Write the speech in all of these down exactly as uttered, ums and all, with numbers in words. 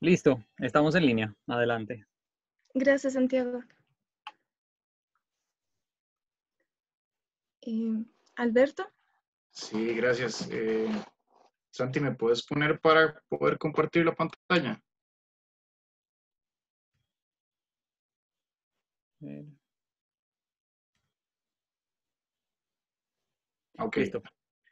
Listo, estamos en línea. Adelante. Gracias, Santiago. Eh, Alberto, Sí, gracias. Eh, Santi, ¿me puedes poner para poder compartir la pantalla? Eh, Ok, Listo.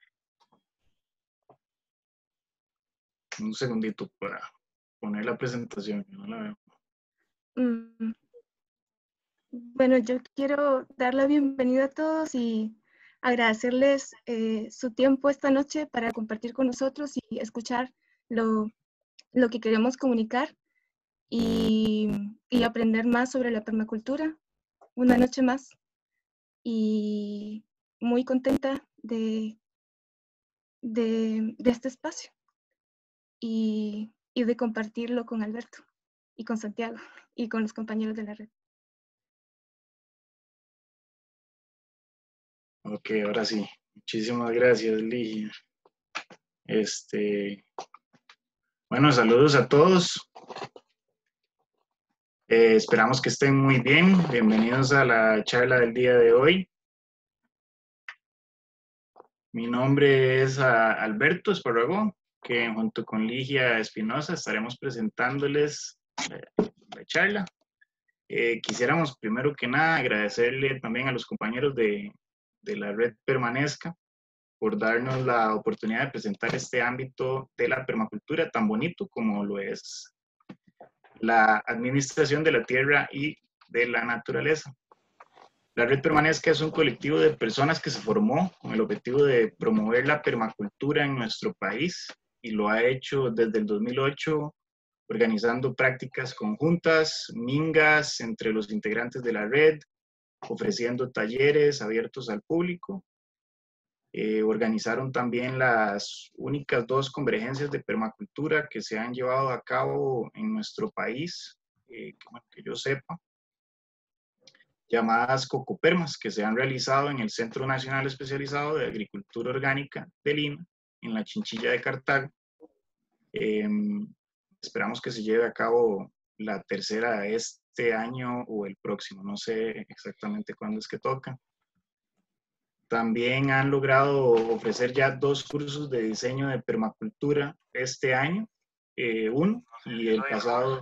un segundito para poner la presentación, que no la veo. mm, bueno, yo quiero dar la bienvenida a todos y agradecerles eh, su tiempo esta noche para compartir con nosotros y escuchar lo, lo que queremos comunicar y, y aprender más sobre la permacultura. Una noche más y muy contenta de, de, de este espacio y, y de compartirlo con Alberto y con Santiago y con los compañeros de la red. Ok, ahora sí. Muchísimas gracias, Ligia. Este, bueno, saludos a todos. Eh, esperamos que estén muy bien. Bienvenidos a la charla del día de hoy. Mi nombre es ah, Alberto Esparrago, que junto con Ligia Espinosa estaremos presentándoles eh, la charla. Eh, quisiéramos primero que nada agradecerle también a los compañeros de, de la red Permanezca por darnos la oportunidad de presentar este ámbito de la permacultura tan bonito como lo es la administración de la tierra y de la naturaleza. La red Permanezca es un colectivo de personas que se formó con el objetivo de promover la permacultura en nuestro país y lo ha hecho desde el dos mil ocho organizando prácticas conjuntas, mingas entre los integrantes de la red, ofreciendo talleres abiertos al público. Eh, organizaron también las únicas dos convergencias de permacultura que se han llevado a cabo en nuestro país, eh, que, bueno, que yo sepa, llamadas Cocopermas, que se han realizado en el Centro Nacional Especializado de Agricultura Orgánica de Lima, en la Chinchilla de Cartago. Eh, esperamos que se lleve a cabo la tercera este año o el próximo, no sé exactamente cuándo es que toca. También han logrado ofrecer ya dos cursos de diseño de permacultura este año, eh, uno, y el pasado,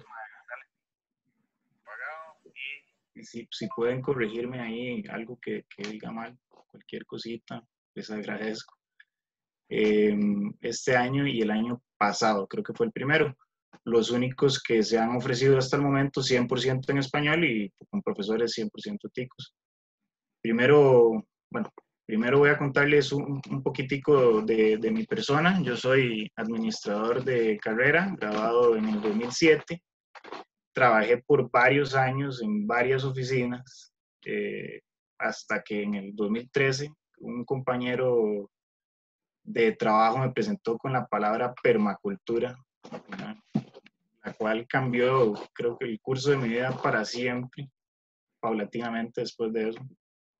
y si, si pueden corregirme ahí algo que, que diga mal, cualquier cosita, les agradezco. Eh, este año y el año pasado, creo que fue el primero. Los únicos que se han ofrecido hasta el momento cien por ciento en español y con profesores cien por ciento ticos. Primero, bueno, primero voy a contarles un, un poquitico de, de mi persona. Yo soy administrador de carrera, graduado en el dos mil siete. Trabajé por varios años en varias oficinas, eh, hasta que en el dos mil trece un compañero de trabajo me presentó con la palabra permacultura, ¿verdad? La cual cambió, creo que el curso de mi vida para siempre, paulatinamente después de eso.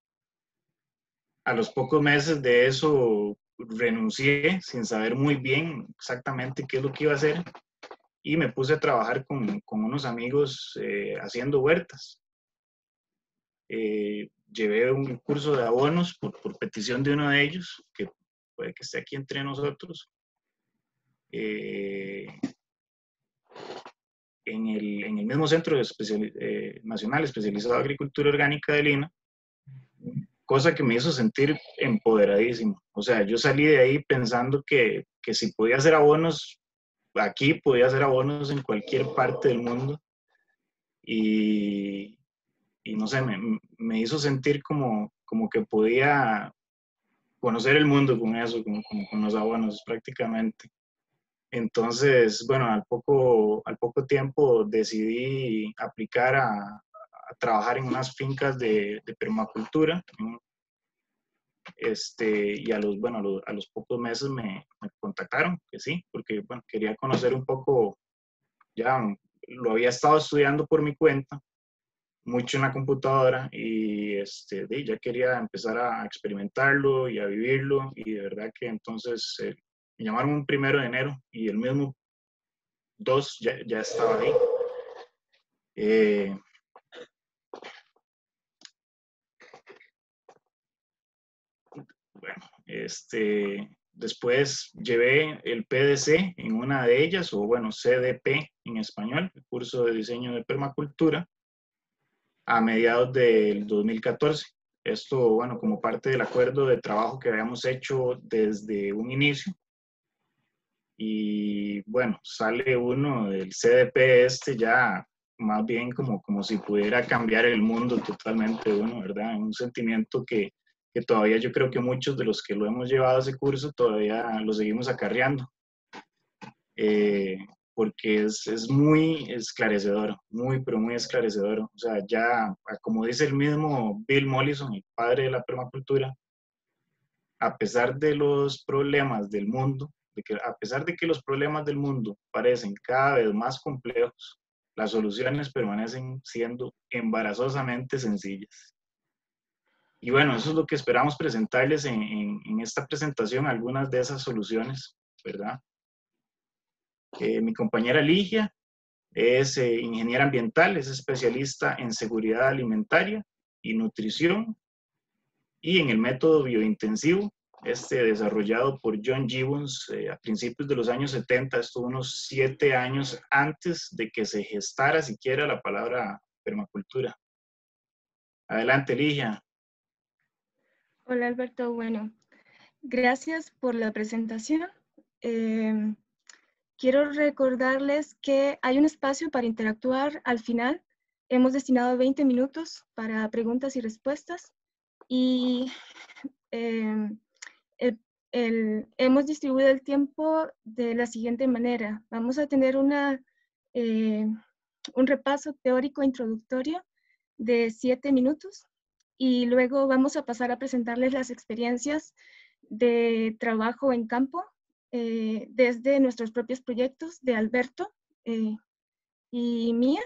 A los pocos meses de eso renuncié sin saber muy bien exactamente qué es lo que iba a hacer y me puse a trabajar con, con unos amigos eh, haciendo huertas. Eh, llevé un curso de abonos por, por petición de uno de ellos, que puede que esté aquí entre nosotros. Eh, en el, en el mismo Centro especial, eh, Nacional Especializado de Agricultura Orgánica de Lima, cosa que me hizo sentir empoderadísimo. O sea, yo salí de ahí pensando que, que si podía hacer abonos aquí, podía hacer abonos en cualquier parte del mundo. Y, y no sé, me, me hizo sentir como, como que podía conocer el mundo con eso, con, con, con los abonos prácticamente. Entonces, bueno, al poco, al poco tiempo decidí aplicar a, a trabajar en unas fincas de, de permacultura. Este, y a los, bueno, a los, a los pocos meses me, me, contactaron, que sí, porque bueno, quería conocer un poco, ya lo había estado estudiando por mi cuenta, mucho en la computadora, y este, ya quería empezar a experimentarlo y a vivirlo, y de verdad que entonces eh, me llamaron un primero de enero, y el mismo dos ya, ya estaba ahí. Eh, bueno, este, después llevé el P D C en una de ellas, o bueno, C D P en español, el curso de diseño de permacultura, a mediados del dos mil catorce. Esto, bueno, como parte del acuerdo de trabajo que habíamos hecho desde un inicio. Y bueno, sale uno del C D P este ya más bien como, como si pudiera cambiar el mundo totalmente uno, ¿verdad? Un sentimiento que, que todavía yo creo que muchos de los que lo hemos llevado a ese curso todavía lo seguimos acarreando. Eh, porque es, es muy esclarecedor, muy, pero muy esclarecedor. O sea, ya, como dice el mismo Bill Mollison, el padre de la permacultura, a pesar de los problemas del mundo, de que, a pesar de que los problemas del mundo parecen cada vez más complejos, las soluciones permanecen siendo embarazosamente sencillas. Y bueno, eso es lo que esperamos presentarles en, en, en esta presentación, algunas de esas soluciones, ¿verdad? Eh, mi compañera Ligia es eh, ingeniera ambiental, es especialista en seguridad alimentaria y nutrición y en el método biointensivo, este desarrollado por John Gibbons eh, a principios de los años setenta, esto unos siete años antes de que se gestara siquiera la palabra permacultura. Adelante, Ligia. Hola Alberto, bueno, gracias por la presentación. Eh, quiero recordarles que hay un espacio para interactuar al final. Hemos destinado veinte minutos para preguntas y respuestas y eh, el, el, hemos distribuido el tiempo de la siguiente manera. Vamos a tener una, eh, un repaso teórico introductorio de siete minutos y luego vamos a pasar a presentarles las experiencias de trabajo en campo eh, desde nuestros propios proyectos de Alberto eh, y mía.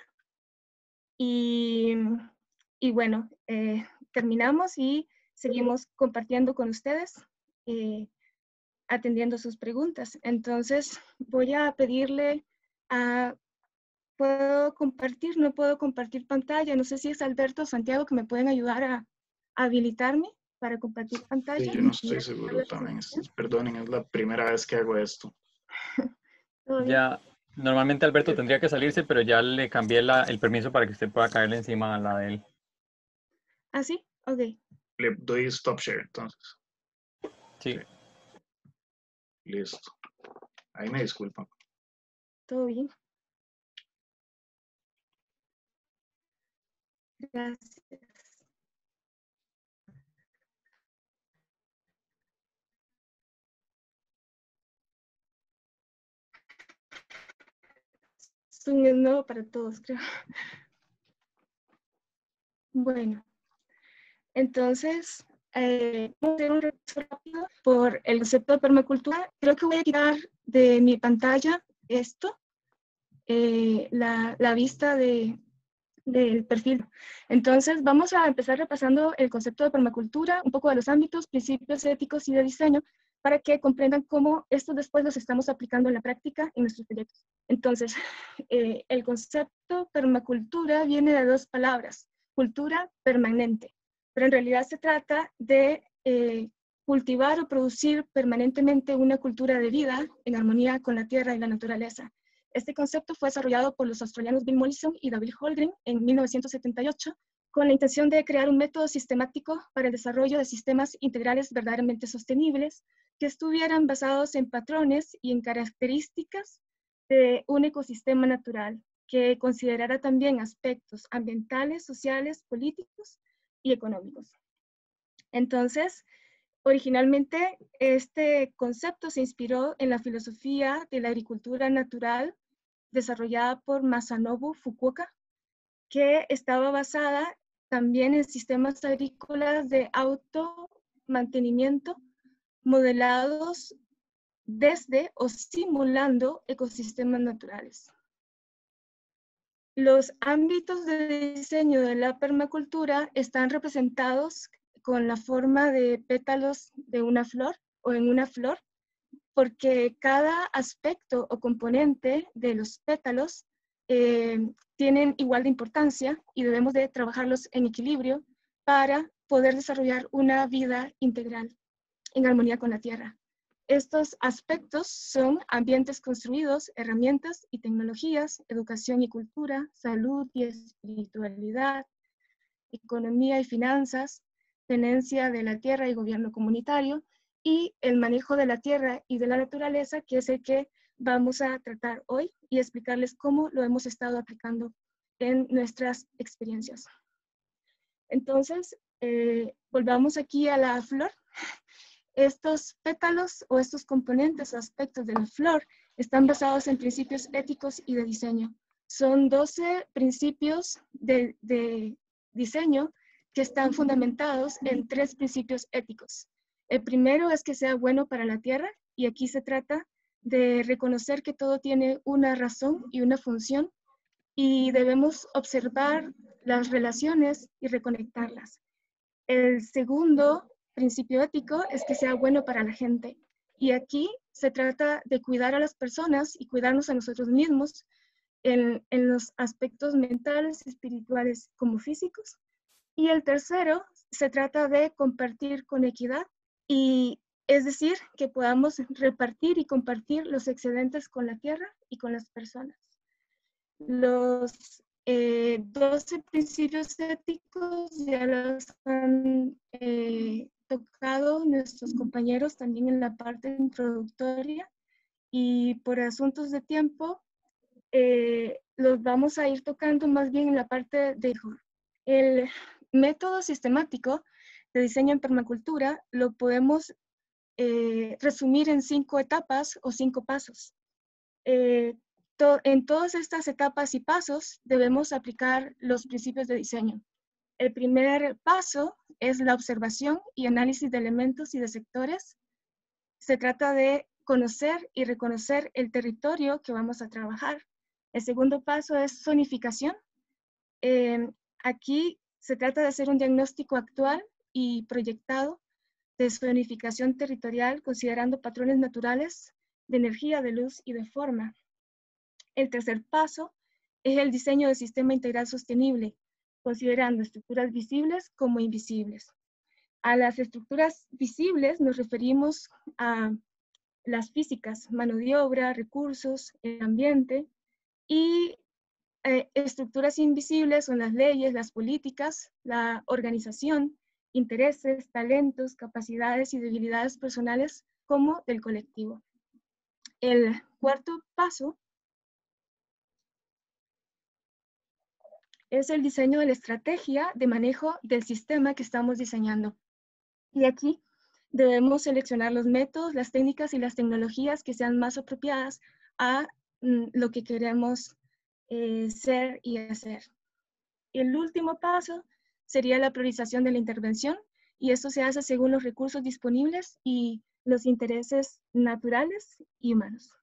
Y, y bueno, eh, terminamos y seguimos compartiendo con ustedes, eh, atendiendo sus preguntas. Entonces voy a pedirle a... ¿Puedo compartir? No puedo compartir pantalla. No sé si es Alberto o Santiago que me pueden ayudar a, a habilitarme para compartir pantalla. Sí, yo no estoy seguro también. Perdonen, es la primera vez que hago esto. Ya, normalmente Alberto tendría que salirse, pero ya le cambié la, el permiso para que usted pueda caerle encima a la de él. ¿Ah, sí? Ok. Le doy stop share, entonces. Sí. Sí. Listo. Ahí me disculpan. Todo bien. Gracias. Zoom es nuevo para todos, creo. Bueno, entonces, eh, vamos a hacer un repaso rápido por el concepto de permacultura. Creo que voy a quitar de mi pantalla esto, eh, la, la vista de, del perfil. Entonces, vamos a empezar repasando el concepto de permacultura, un poco de los ámbitos, principios éticos y de diseño, para que comprendan cómo estos después los estamos aplicando en la práctica en nuestros proyectos. Entonces, eh, el concepto permacultura viene de dos palabras, cultura permanente, pero en realidad se trata de eh, cultivar o producir permanentemente una cultura de vida en armonía con la tierra y la naturaleza. Este concepto fue desarrollado por los australianos Bill Mollison y David Holmgren en mil novecientos setenta y ocho con la intención de crear un método sistemático para el desarrollo de sistemas integrales verdaderamente sostenibles que estuvieran basados en patrones y en características de un ecosistema natural, que considerara también aspectos ambientales, sociales, políticos y económicos. Entonces, originalmente este concepto se inspiró en la filosofía de la agricultura natural desarrollada por Masanobu Fukuoka, que estaba basada también en sistemas agrícolas de automantenimiento modelados desde o simulando ecosistemas naturales. Los ámbitos de diseño de la permacultura están representados con la forma de pétalos de una flor o en una flor, porque cada aspecto o componente de los pétalos eh, tienen igual de importancia y debemos de trabajarlos en equilibrio para poder desarrollar una vida integral en armonía con la tierra. Estos aspectos son ambientes construidos, herramientas y tecnologías, educación y cultura, salud y espiritualidad, economía y finanzas, tenencia de la tierra y gobierno comunitario, y el manejo de la tierra y de la naturaleza, que es el que vamos a tratar hoy y explicarles cómo lo hemos estado aplicando en nuestras experiencias. Entonces, eh, volvamos aquí a la flor. Estos pétalos o estos componentes o aspectos de la flor están basados en principios éticos y de diseño. Son doce principios de, de diseño que están fundamentados en tres principios éticos. El primero es que sea bueno para la tierra, y aquí se trata de reconocer que todo tiene una razón y una función, y debemos observar las relaciones y reconectarlas. El segundo principio ético es que sea bueno para la gente, y aquí se trata de cuidar a las personas y cuidarnos a nosotros mismos en, en los aspectos mentales, espirituales como físicos. Y el tercero se trata de compartir con equidad, y es decir, que podamos repartir y compartir los excedentes con la tierra y con las personas. Los eh, doce principios éticos ya los han eh, tocado nuestros compañeros también en la parte introductoria, y por asuntos de tiempo eh, los vamos a ir tocando más bien en la parte de el método sistemático de diseño en permacultura. Lo podemos eh, resumir en cinco etapas o cinco pasos. Eh, to en todas estas etapas y pasos debemos aplicar los principios de diseño. El primer paso es la observación y análisis de elementos y de sectores. Se trata de conocer y reconocer el territorio que vamos a trabajar. El segundo paso es zonificación. Eh, aquí se trata de hacer un diagnóstico actual y proyectado de zonificación territorial, considerando patrones naturales de energía, de luz y de forma. El tercer paso es el diseño del sistema integral sostenible, considerando estructuras visibles como invisibles. A las estructuras visibles nos referimos a las físicas, mano de obra, recursos, el ambiente, y eh, estructuras invisibles son las leyes, las políticas, la organización, intereses, talentos, capacidades y debilidades personales como del colectivo. El cuarto paso es el diseño de la estrategia de manejo del sistema que estamos diseñando. Y aquí debemos seleccionar los métodos, las técnicas y las tecnologías que sean más apropiadas a mm, lo que queremos eh, ser y hacer. El último paso sería la priorización de la intervención, y esto se hace según los recursos disponibles y los intereses naturales y humanos.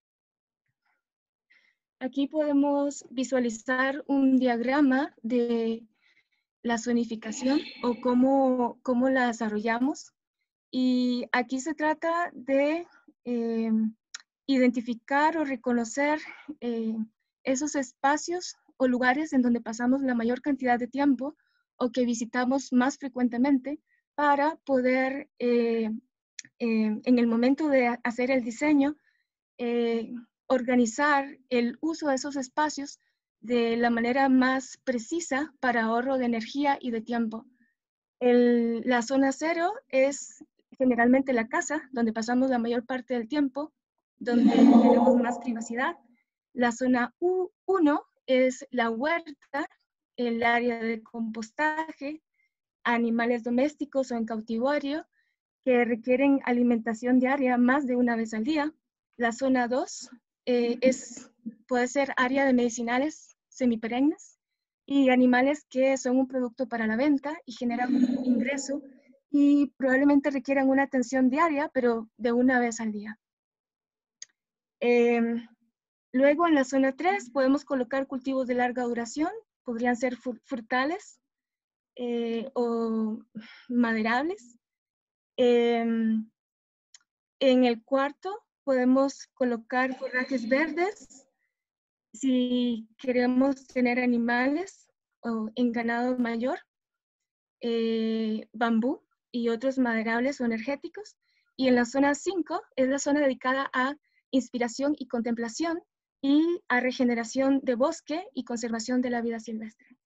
Aquí podemos visualizar un diagrama de la zonificación o cómo, cómo la desarrollamos. Y aquí se trata de eh, identificar o reconocer eh, esos espacios o lugares en donde pasamos la mayor cantidad de tiempo o que visitamos más frecuentemente, para poder, eh, eh, en el momento de hacer el diseño, eh, organizar el uso de esos espacios de la manera más precisa para ahorro de energía y de tiempo. El, la zona cero es generalmente la casa, donde pasamos la mayor parte del tiempo, donde tenemos más privacidad. La zona uno es la huerta, el área de compostaje, animales domésticos o en cautiverio que requieren alimentación diaria más de una vez al día. La zona dos eh, es, puede ser área de medicinales semiperennes y animales que son un producto para la venta y generan un ingreso, y probablemente requieran una atención diaria, pero de una vez al día. Eh, luego en la zona tres podemos colocar cultivos de larga duración, podrían ser frutales eh, o maderables. Eh, en el cuarto podemos colocar forrajes verdes si queremos tener animales o en ganado mayor, eh, bambú y otros maderables o energéticos. Y en la zona cinco es la zona dedicada a inspiración y contemplación y a regeneración de bosque y conservación de la vida silvestre.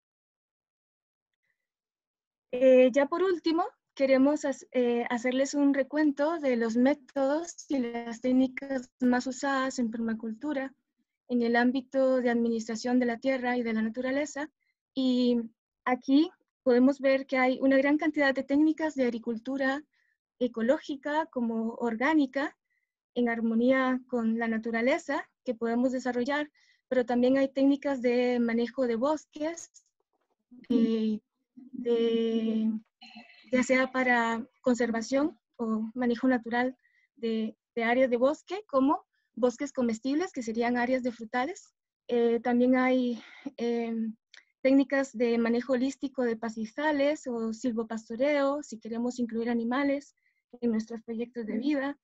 Eh, ya por último, queremos eh, hacerles un recuento de los métodos y las técnicas más usadas en permacultura en el ámbito de administración de la tierra y de la naturaleza. Y aquí podemos ver que hay una gran cantidad de técnicas de agricultura ecológica como orgánica, en armonía con la naturaleza, que podemos desarrollar, pero también hay técnicas de manejo de bosques, eh, de, ya sea para conservación o manejo natural de, de áreas de bosque, como bosques comestibles, que serían áreas de frutales. Eh, también hay eh, técnicas de manejo holístico de pastizales o silvopastoreo, si queremos incluir animales en nuestros proyectos de vida.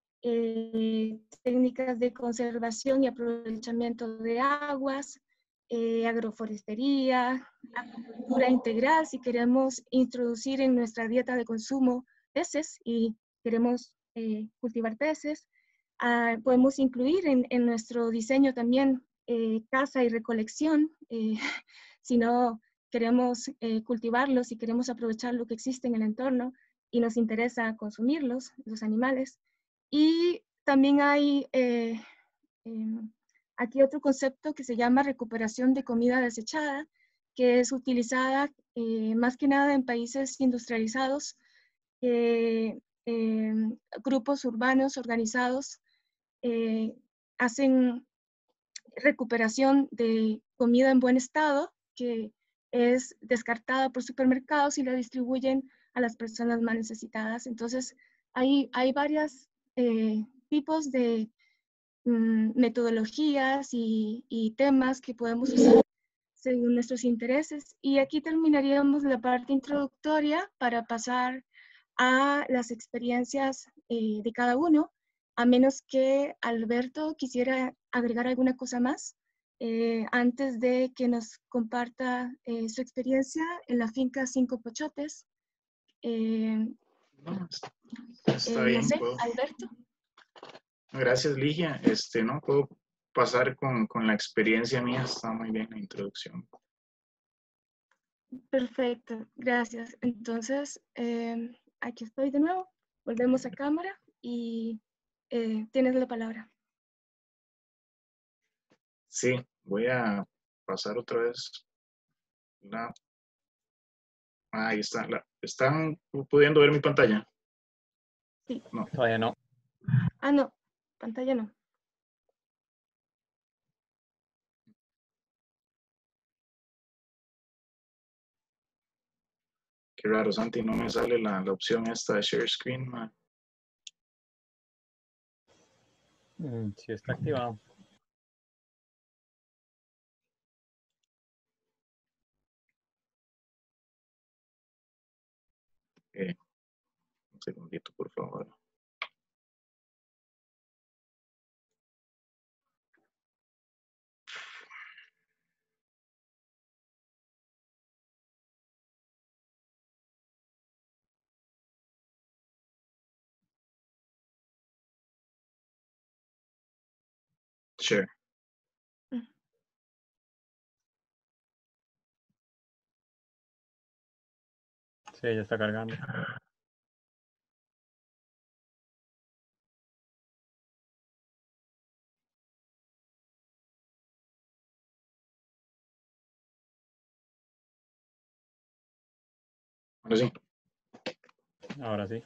Eh, técnicas de conservación y aprovechamiento de aguas, eh, agroforestería, agricultura integral, si queremos introducir en nuestra dieta de consumo peces y queremos eh, cultivar peces. Ah, podemos incluir en, en nuestro diseño también eh, caza y recolección, eh, si no queremos eh, cultivarlos, si queremos aprovechar lo que existe en el entorno y nos interesa consumirlos, los animales. Y también hay eh, eh, aquí otro concepto que se llama recuperación de comida desechada, que es utilizada eh, más que nada en países industrializados, eh, eh, grupos urbanos organizados eh, hacen recuperación de comida en buen estado, que es descartada por supermercados y la distribuyen a las personas más necesitadas. Entonces, hay, hay varios eh, tipos de mm, metodologías y, y temas que podemos usar según nuestros intereses. Y aquí terminaríamos la parte introductoria para pasar a las experiencias eh, de cada uno, a menos que Alberto quisiera agregar alguna cosa más eh, antes de que nos comparta eh, su experiencia en la finca Cinco Pochotes. Eh, No, está eh, no bien. sé, Puedo. Alberto. Gracias, Ligia. Este, no puedo pasar con, con la experiencia mía. Está muy bien la introducción. Perfecto, gracias. Entonces, eh, aquí estoy de nuevo. Volvemos a cámara y eh, tienes la palabra. Sí, voy a pasar otra vez. La... Ah, ahí está. La... ¿Están pudiendo ver mi pantalla? Sí. No. Todavía no. Ah, no, pantalla no. Qué raro, Santi, no me sale la, la opción esta de share screen. Man. Mm, sí está activado. Eh, un segundito, por favor. Share. Sí, ya está cargando. Ahora sí. Ahora sí.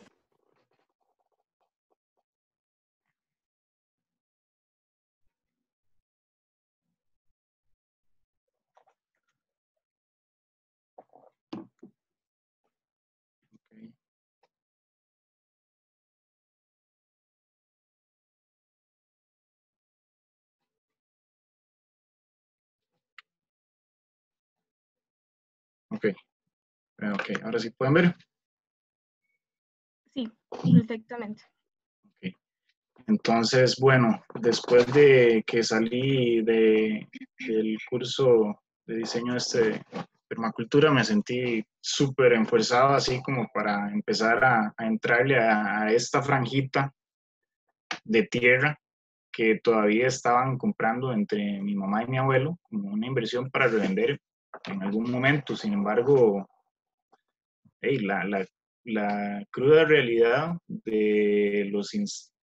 Okay. Ok. Ok, ahora sí pueden ver. Sí, perfectamente. Ok. Entonces, bueno, después de que salí de, del curso de diseño este de permacultura, me sentí súper enfuerzado, así como para empezar a, a entrarle a, a esta franjita de tierra que todavía estaban comprando entre mi mamá y mi abuelo como una inversión para revender en algún momento. Sin embargo, hey, la, la, la cruda realidad de los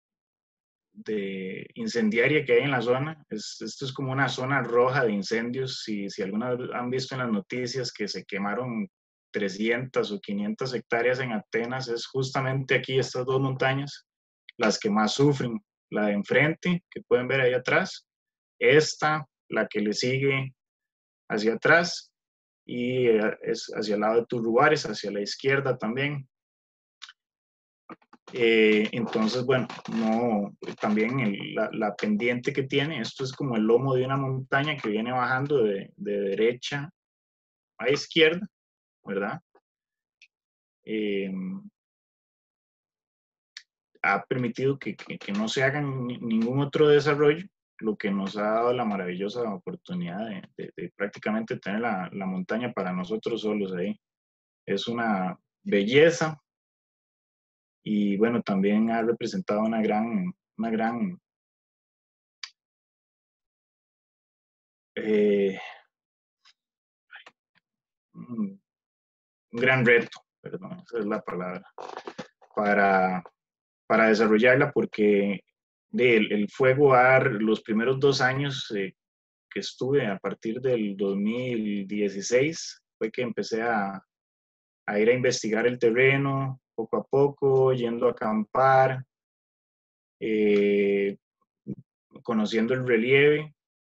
de incendiaria que hay en la zona. Es, esto es como una zona roja de incendios. Si, si alguna vez han visto en las noticias que se quemaron trescientas o quinientas hectáreas en Atenas, es justamente aquí estas dos montañas las que más sufren. La de enfrente, que pueden ver ahí atrás, esta, la que le sigue hacia atrás, y es hacia el lado de Turrubares, hacia la izquierda también. Eh, entonces, bueno, no, también el, la, la, pendiente que tiene, esto es como el lomo de una montaña que viene bajando de, de derecha a izquierda, ¿verdad? Eh, ha permitido que, que, que, no se haga ningún otro desarrollo, lo que nos ha dado la maravillosa oportunidad de, de, de prácticamente tener la, la montaña para nosotros solos ahí. Es una belleza y bueno, también ha representado una gran, una gran eh, un gran reto, perdón, esa es la palabra, para, para desarrollarla, porque de, el, el fuego ar, los primeros dos años eh, que estuve, a partir del dos mil dieciséis, fue que empecé a, a ir a investigar el terreno, poco a poco, yendo a acampar, eh, conociendo el relieve,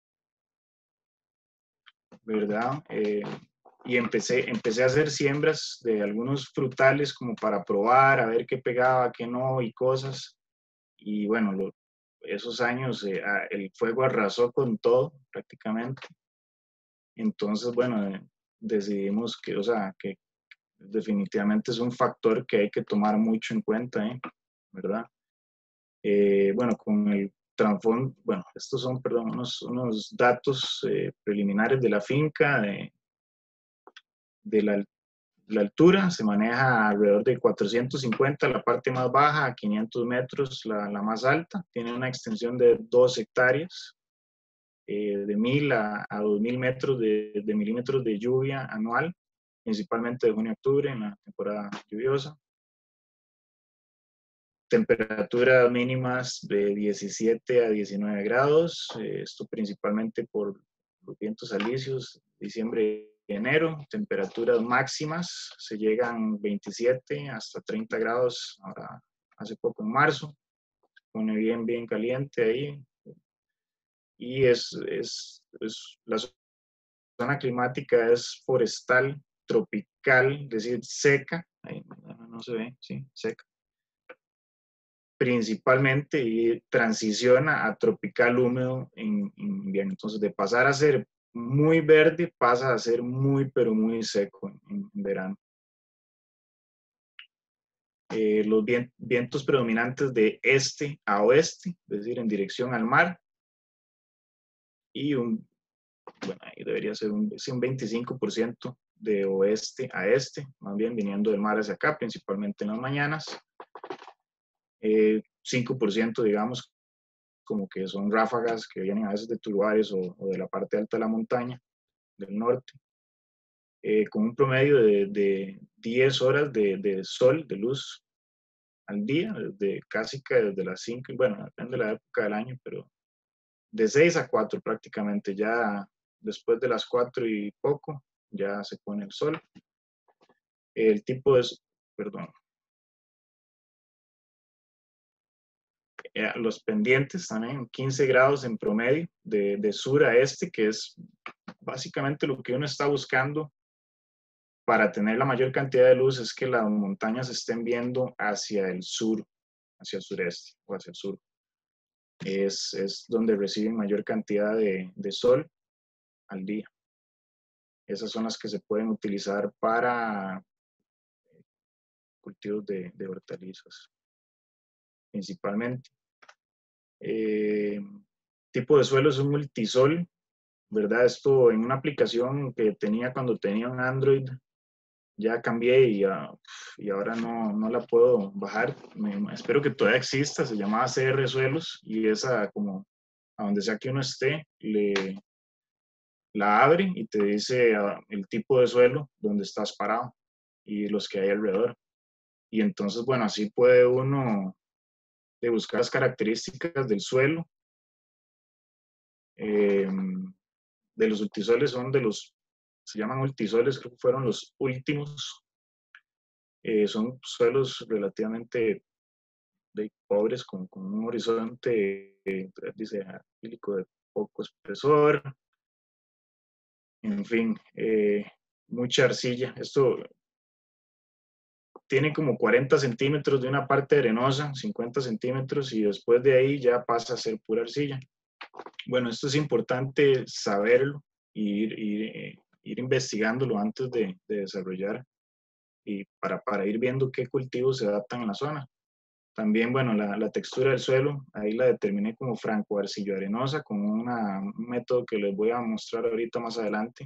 ¿verdad? Eh, y empecé, empecé a hacer siembras de algunos frutales como para probar, a ver qué pegaba, qué no y cosas. Y bueno, lo, esos años eh, el fuego arrasó con todo prácticamente. Entonces, bueno, eh, decidimos que, o sea, que definitivamente es un factor que hay que tomar mucho en cuenta, ¿eh? ¿Verdad? Eh, bueno, con el trasfondo, bueno, estos son, perdón, unos, unos datos eh, preliminares de la finca, de, de la, la altura, se maneja alrededor de cuatrocientos cincuenta, la parte más baja, a quinientos metros, la, la más alta, tiene una extensión de dos hectáreas, eh, de mil a, a dos mil metros de, de milímetros de lluvia anual, principalmente de junio a octubre, en la temporada lluviosa. Temperaturas mínimas de diecisiete a diecinueve grados, eh, esto principalmente por los vientos alisios, diciembre y enero. Temperaturas máximas se llegan veintisiete hasta treinta grados, ahora hace poco en marzo, se pone bien, bien caliente ahí. Y es, es, es la zona climática es forestal, tropical, es decir, seca, ahí no, no se ve, sí, seca principalmente, y transiciona a tropical húmedo en, en invierno. Entonces, de pasar a ser muy verde, pasa a ser muy, pero muy seco en, en verano. Eh, los vientos predominantes de este a oeste, es decir, en dirección al mar, y un, bueno, ahí debería ser un, un veinticinco por ciento de oeste a este, más bien viniendo del mar hacia acá, principalmente en las mañanas. Eh, cinco por ciento, digamos, como que son ráfagas que vienen a veces de Turrubares o, o de la parte alta de la montaña del norte, eh, con un promedio de, de diez horas de, de sol, de luz al día, desde casi que desde las cinco, bueno, depende de la época del año, pero de seis a cuatro prácticamente, ya después de las cuatro y poco, ya se pone el sol. El tipo de, perdón, eh, los pendientes también, quince grados en promedio, de, de sur a este, que es básicamente lo que uno está buscando para tener la mayor cantidad de luz, es que las montañas estén viendo hacia el sur, hacia el sureste o hacia el sur. Es, es donde reciben mayor cantidad de, de sol al día. Esas son las que se pueden utilizar para cultivos de, de hortalizas, principalmente. Eh, tipo de suelo es un multisol, ¿verdad? Esto en una aplicación que tenía cuando tenía un Android, ya cambié y, uh, y ahora no, no la puedo bajar. Me, espero que todavía exista, se llamaba C R Suelos y esa como a donde sea que uno esté, le, la abre y te dice uh, el tipo de suelo donde estás parado y los que hay alrededor. Y entonces, bueno, así puede uno de buscar las características del suelo. Eh, de los multisoles son de los, se llaman multisoles, creo que fueron los últimos. Eh, son suelos relativamente de pobres, con, con un horizonte, eh, dice, acrílico de poco espesor, en fin, eh, mucha arcilla. Esto tiene como cuarenta centímetros de una parte arenosa, cincuenta centímetros, y después de ahí ya pasa a ser pura arcilla. Bueno, esto es importante saberlo y ir, ir, eh, ir investigándolo antes de, de desarrollar y para, para ir viendo qué cultivos se adaptan en la zona. También, bueno, la, la textura del suelo, ahí la determiné como franco-arcillo-arenosa con una, un método que les voy a mostrar ahorita más adelante.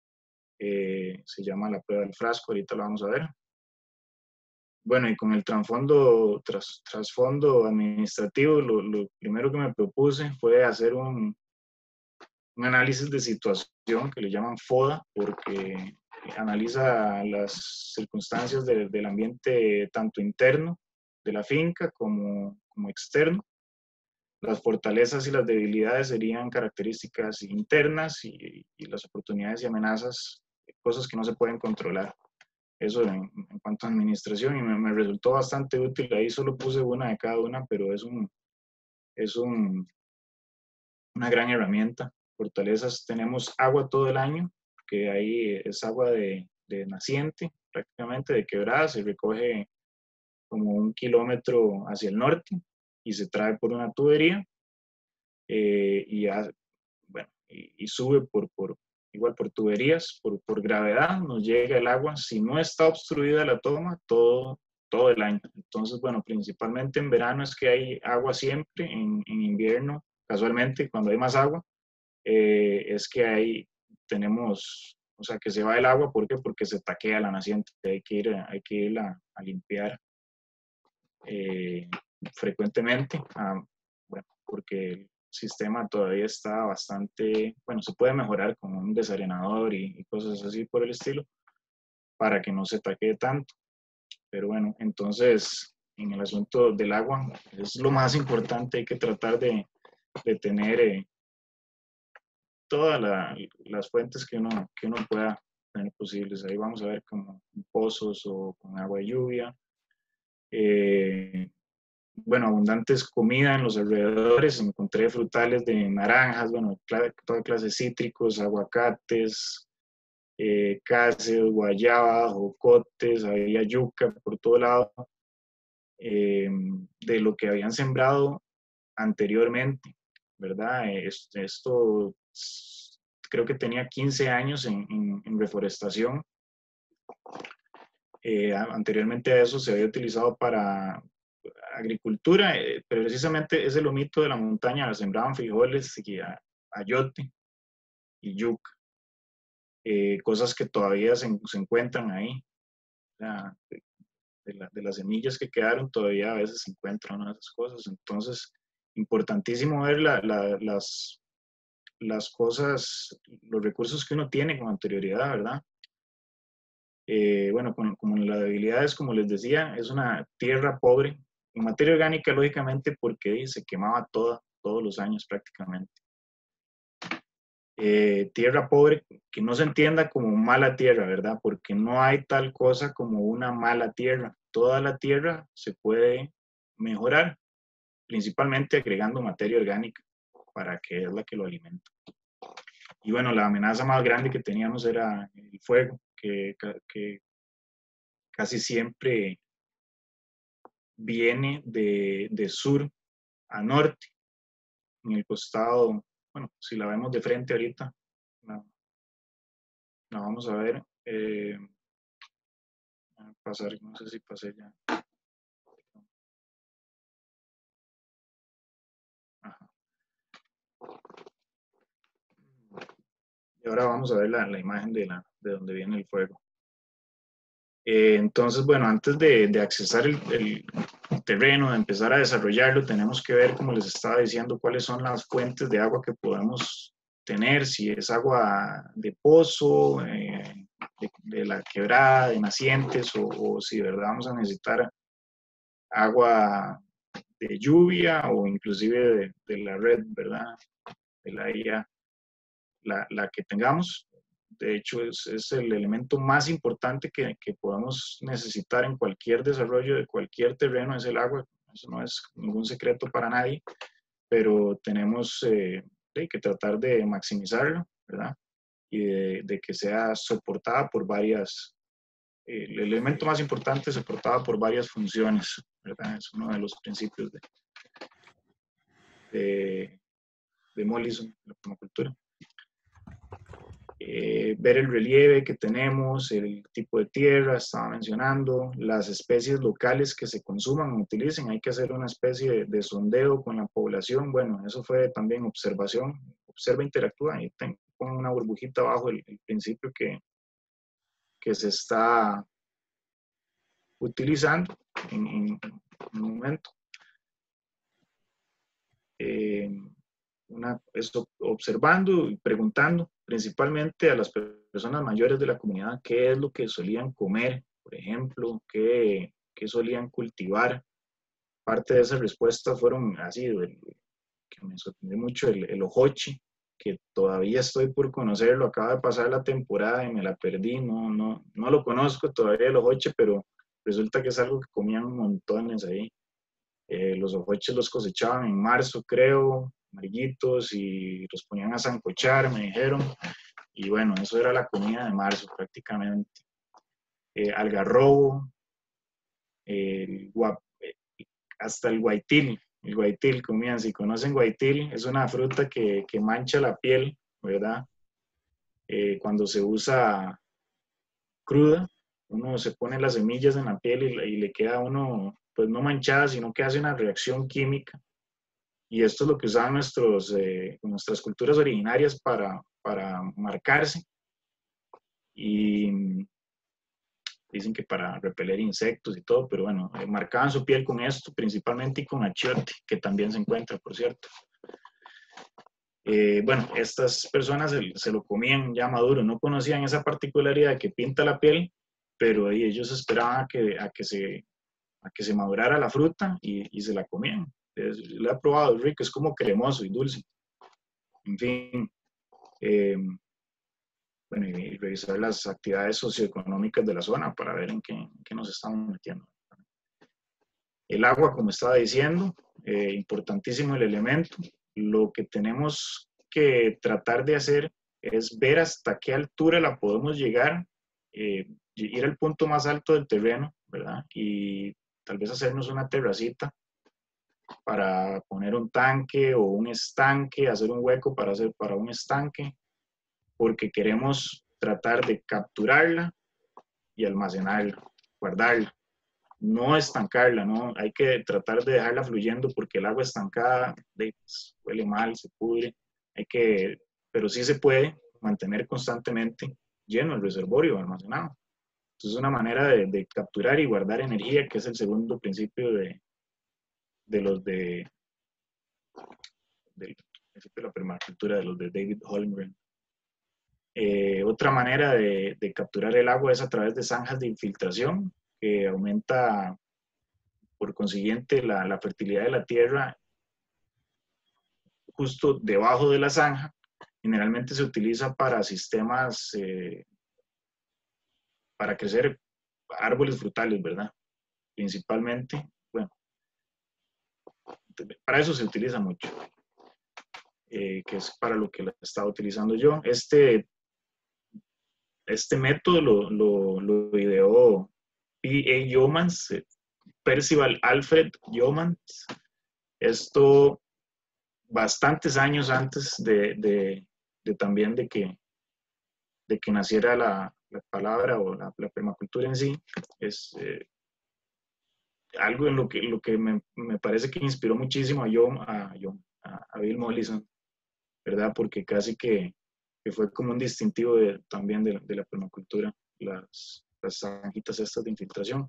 Eh, se llama la prueba del frasco, ahorita lo vamos a ver. Bueno, y con el trasfondo, tras, trasfondo administrativo, lo, lo primero que me propuse fue hacer un, un análisis de situación que le llaman FODA, porque analiza las circunstancias de, del ambiente tanto interno de la finca como, como externo. Las fortalezas y las debilidades serían características internas y, y las oportunidades y amenazas, cosas que no se pueden controlar. Eso en, en cuanto a administración, y me, me resultó bastante útil. Ahí solo puse una de cada una, pero es, un, es un, una gran herramienta. Fortalezas, tenemos agua todo el año, que ahí es agua de, de naciente, prácticamente de quebrada, se recoge como un kilómetro hacia el norte y se trae por una tubería eh, y, a, bueno, y, y, sube por, por, igual por tuberías, por, por gravedad, nos llega el agua. Si no está obstruida la toma, todo, todo el año. Entonces, bueno, principalmente en verano es que hay agua siempre, en, en invierno, casualmente, cuando hay más agua, eh, es que hay, tenemos, o sea, que se va el agua, ¿por qué? Porque se taquea la naciente, hay que ir, hay que ir a, a limpiar eh, frecuentemente, a, bueno, porque el sistema todavía está bastante, bueno, se puede mejorar con un desarenador y, y cosas así por el estilo, para que no se taquee tanto. Pero bueno, entonces, en el asunto del agua, es lo más importante, hay que tratar de, de tener eh, todas la, las fuentes que uno, que uno pueda tener posibles. Ahí vamos a ver como pozos o con agua de lluvia. Eh, bueno, abundantes comida en los alrededores, encontré frutales de naranjas, bueno, toda clase de cítricos, aguacates, eh, cáceos, guayaba, jocotes, había yuca por todo lado, eh, de lo que habían sembrado anteriormente, ¿verdad? Esto, esto creo que tenía quince años en, en, en reforestación. Eh, anteriormente a eso se había utilizado para agricultura, eh, pero precisamente ese lomito de la montaña sembraban frijoles y ayote y yuca, eh, cosas que todavía se, se encuentran ahí. O sea, de, de, la, de, las semillas que quedaron todavía a veces se encuentran esas cosas. Entonces, importantísimo ver la, la, las, las cosas, los recursos que uno tiene con anterioridad, ¿verdad? Eh, bueno, con, como la debilidad es, como les decía, es una tierra pobre en materia orgánica, lógicamente, porque se quemaba toda, todos los años prácticamente. Eh, tierra pobre, que no se entienda como mala tierra, ¿verdad? Porque no hay tal cosa como una mala tierra. Toda la tierra se puede mejorar, principalmente agregando materia orgánica, para que es la que lo alimenta. Y bueno, la amenaza más grande que teníamos era el fuego, que, que casi siempre viene de, de sur a norte, en el costado, bueno, si la vemos de frente ahorita, la, la vamos a ver, eh, pasar, no sé si pasé ya. ahora vamos a ver la, la imagen de, la, de donde viene el fuego. Eh, entonces, bueno, antes de, de accesar el, el terreno, de empezar a desarrollarlo, tenemos que ver, como les estaba diciendo, cuáles son las fuentes de agua que podemos tener, si es agua de pozo, eh, de, de la quebrada, de nacientes, o, o si de verdad vamos a necesitar agua de lluvia o inclusive de, de la red, ¿verdad? De la I A, la, la que tengamos. De hecho, es, es el elemento más importante que, que podamos necesitar en cualquier desarrollo de cualquier terreno, es el agua. Eso no es ningún secreto para nadie, pero tenemos eh, que tratar de maximizarlo, ¿verdad? Y de, de que sea soportada por varias, eh, el elemento más importante es soportada por varias funciones, ¿verdad? Es uno de los principios de, de, de Mollison, la permacultura. Eh, ver el relieve que tenemos, el tipo de tierra, estaba mencionando, las especies locales que se consuman o utilicen, hay que hacer una especie de, de sondeo con la población. Bueno, eso fue también observación, observa, interactúa, y tengo una burbujita abajo el, el principio que, que se está utilizando en, en, en un momento. Eh, una, eso, observando y preguntando principalmente a las personas mayores de la comunidad qué es lo que solían comer, por ejemplo, qué, qué solían cultivar. Parte de esas respuestas fueron así, el, que me sorprendió mucho, el, el ojochi, que todavía estoy por conocerlo, acaba de pasar la temporada y me la perdí, no, no, no lo conozco todavía el ojochi, pero resulta que es algo que comían montones ahí. Eh, los ojoches los cosechaban en marzo, creo, amarillitos, y los ponían a sancochar, me dijeron. Y bueno, eso era la comida de marzo prácticamente. Eh, algarrobo, el guap, eh, hasta el guaitil. El guaitil comían, si conocen guaitil, es una fruta que, que mancha la piel, ¿verdad? Eh, cuando se usa cruda, uno se pone las semillas en la piel y, y le queda a uno, pues no manchada, sino que hace una reacción química. Y esto es lo que usaban nuestros, eh, nuestras culturas originarias para, para marcarse. Y dicen que para repeler insectos y todo, pero bueno, eh, marcaban su piel con esto principalmente y con achiote, que también se encuentra, por cierto. Eh, bueno, estas personas se, se lo comían ya maduro, no conocían esa particularidad que pinta la piel, pero ahí ellos esperaban a que, a que, se, a que se madurara la fruta y, y se la comían. Es, lo he probado, es rico, es como cremoso y dulce. En fin, eh, bueno, y revisar las actividades socioeconómicas de la zona para ver en qué, en qué nos estamos metiendo. El agua, como estaba diciendo, eh, importantísimo el elemento. Lo que tenemos que tratar de hacer es ver hasta qué altura la podemos llegar, eh, ir al punto más alto del terreno, ¿verdad? Y tal vez hacernos una terracita para poner un tanque o un estanque, hacer un hueco para, hacer, para un estanque, porque queremos tratar de capturarla y almacenarla, guardarla. No estancarla, ¿no? Hay que tratar de dejarla fluyendo porque el agua estancada pues, huele mal, se pudre. Hay que, pero sí se puede mantener constantemente lleno el reservorio almacenado. Entonces es una manera de, de capturar y guardar energía, que es el segundo principio de, de los de, del principio de la permacultura de los de David Holmgren. Eh, otra manera de, de capturar el agua es a través de zanjas de infiltración, que aumenta por consiguiente la, la fertilidad de la tierra justo debajo de la zanja. Generalmente se utiliza para sistemas, eh, para crecer árboles frutales, ¿verdad? Principalmente, bueno, para eso se utiliza mucho, eh, que es para lo que la estaba utilizando yo. Este, este método lo, lo, lo ideó P A Yeomans, eh, Percival Alfred Yeomans. Esto bastantes años antes de, de, de también de que, de que naciera la, la palabra o la, la permacultura en sí. Es eh, algo en lo que, lo que me, me parece que inspiró muchísimo a John, a, John, a, a Bill Mollison, ¿verdad? Porque casi que que fue como un distintivo de, también de, de la permacultura, las, las zanjitas estas de infiltración.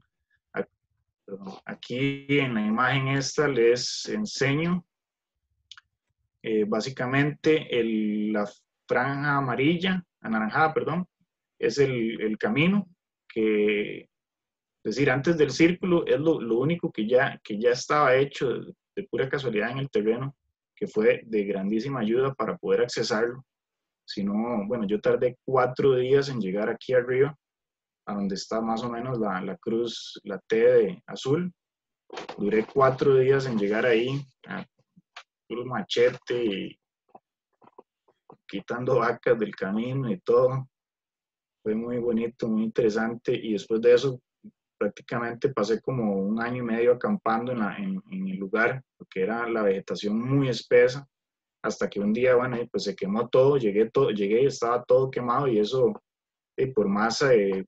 Aquí en la imagen esta les enseño eh, básicamente el, la franja amarilla, anaranjada, perdón, es el, el camino que, es decir, antes del círculo es lo, lo único que ya, que ya estaba hecho de, de pura casualidad en el terreno, que fue de grandísima ayuda para poder accesarlo. Si no, bueno, yo tardé cuatro días en llegar aquí arriba, a donde está más o menos la, la cruz, la T de azul. Duré cuatro días en llegar ahí, a puro machete y quitando vacas del camino y todo. Fue muy bonito, muy interesante. Y después de eso, prácticamente pasé como un año y medio acampando en, la, en, en el lugar, porque era la vegetación muy espesa. Hasta que un día, bueno, pues se quemó todo, llegué, todo, llegué y estaba todo quemado. Y eso, y por más eh,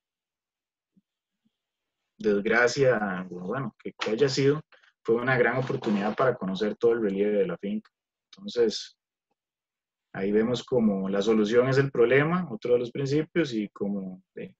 desgracia, bueno, que, que haya sido, fue una gran oportunidad para conocer todo el relieve de la finca. Entonces, ahí vemos como la solución es el problema, otro de los principios, y como de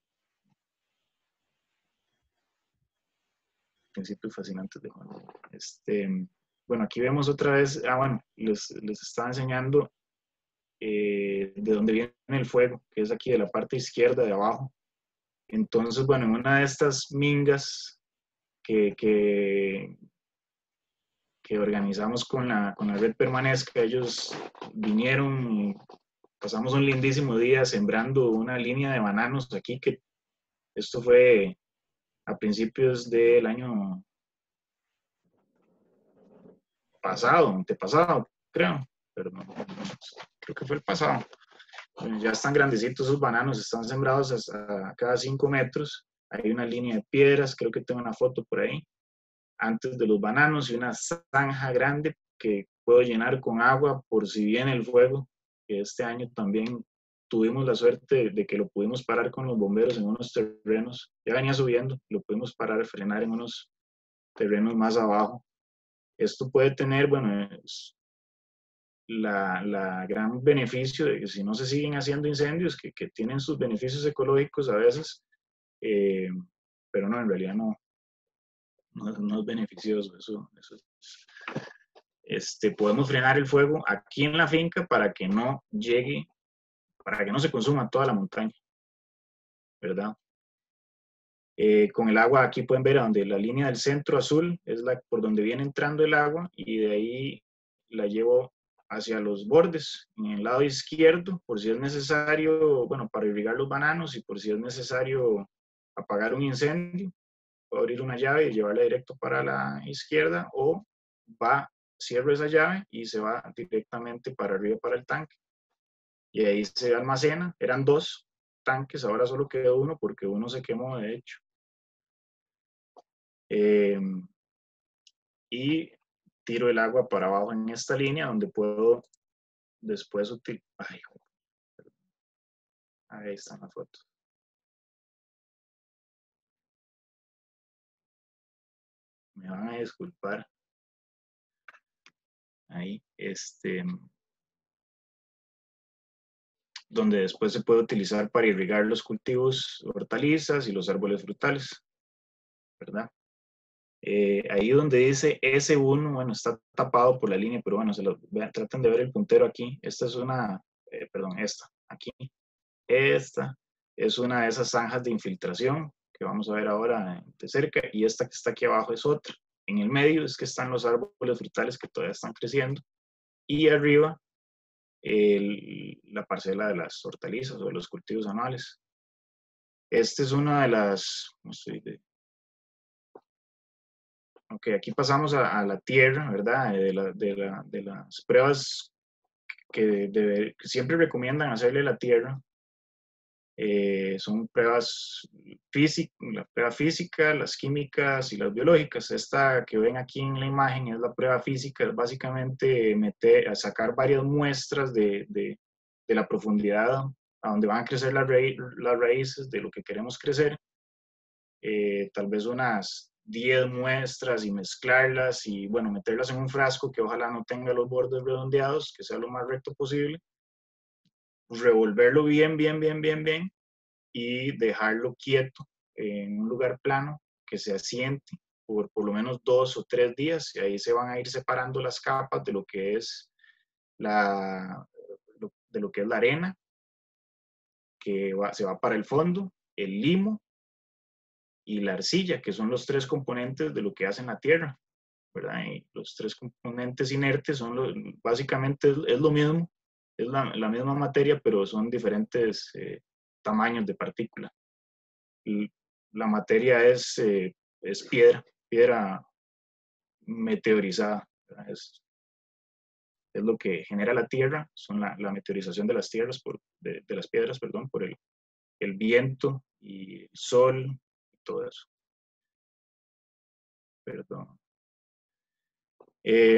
principios fascinantes de Juan. Este, bueno, aquí vemos otra vez, ah, bueno, les, les estaba enseñando eh, de dónde viene el fuego, que es aquí de la parte izquierda de abajo. Entonces, bueno, en una de estas mingas que, que, que organizamos con la, con la red Permanezca, ellos vinieron y pasamos un lindísimo día sembrando una línea de bananos aquí, que esto fue a principios del año pasado, antepasado, creo, pero no, creo que fue el pasado. Ya están grandecitos esos bananos, están sembrados a, a cada cinco metros. Hay una línea de piedras, creo que tengo una foto por ahí, antes de los bananos, y una zanja grande que puedo llenar con agua por si viene el fuego, que este año también tuvimos la suerte de que lo pudimos parar con los bomberos en unos terrenos, ya venía subiendo, lo pudimos parar, frenar en unos terrenos más abajo. Esto puede tener, bueno, es la, la gran beneficio de que si no se siguen haciendo incendios, que, que tienen sus beneficios ecológicos a veces, eh, pero no, en realidad no, no, no es beneficioso, eso, eso es, este, podemos frenar el fuego aquí en la finca para que no llegue, para que no se consuma toda la montaña, ¿verdad? Eh, con el agua aquí pueden ver a donde la línea del centro azul es la por donde viene entrando el agua, y de ahí la llevo hacia los bordes, en el lado izquierdo, por si es necesario, bueno, para irrigar los bananos, y por si es necesario apagar un incendio, puedo abrir una llave y llevarla directo para la izquierda, o va, cierro esa llave y se va directamente para arriba para el tanque. Y ahí se almacena, eran dos tanques, ahora solo quedó uno porque uno se quemó de hecho. Eh, y tiro el agua para abajo en esta línea donde puedo después utilizar. Ahí están las fotos. Me van a disculpar. Ahí, este, donde después se puede utilizar para irrigar los cultivos, hortalizas y los árboles frutales, ¿verdad? Eh, ahí donde dice ese uno, bueno, está tapado por la línea, pero bueno, se lo, vean, traten de ver el puntero aquí. Esta es una, eh, perdón, esta, aquí. Esta es una de esas zanjas de infiltración que vamos a ver ahora de cerca, y esta que está aquí abajo es otra. En el medio es que están los árboles frutales que todavía están creciendo, y arriba el, la parcela de las hortalizas o de los cultivos anuales. Esta es una de las, no estoy de, ok, aquí pasamos a, a la tierra, ¿verdad? De, la, de, la, de las pruebas que, de, que siempre recomiendan hacerle a la tierra. Eh, son pruebas físicas, la prueba física, las químicas y las biológicas. Esta que ven aquí en la imagen es la prueba física, es básicamente meter, sacar varias muestras de, de, de la profundidad a donde van a crecer las, ra las raíces de lo que queremos crecer. Eh, tal vez unas diez muestras y mezclarlas y, bueno, meterlas en un frasco que ojalá no tenga los bordes redondeados, que sea lo más recto posible. revolverlo bien, bien, bien, bien, bien y dejarlo quieto en un lugar plano que se asiente por por lo menos dos o tres días y ahí se van a ir separando las capas de lo que es la, de lo que es la arena, que va, se va para el fondo, el limo y la arcilla, que son los tres componentes de lo que hacen la tierra, ¿verdad? Y los tres componentes inertes son lo, básicamente es, es, lo mismo, es la, la, misma materia, pero son diferentes eh, tamaños de partícula. Y la materia es, eh, es piedra, piedra meteorizada, es, es, lo que genera la tierra, son la, la meteorización de las tierras, por, de, de las piedras, perdón, por el, el viento y el sol y todo eso. Perdón. Eh,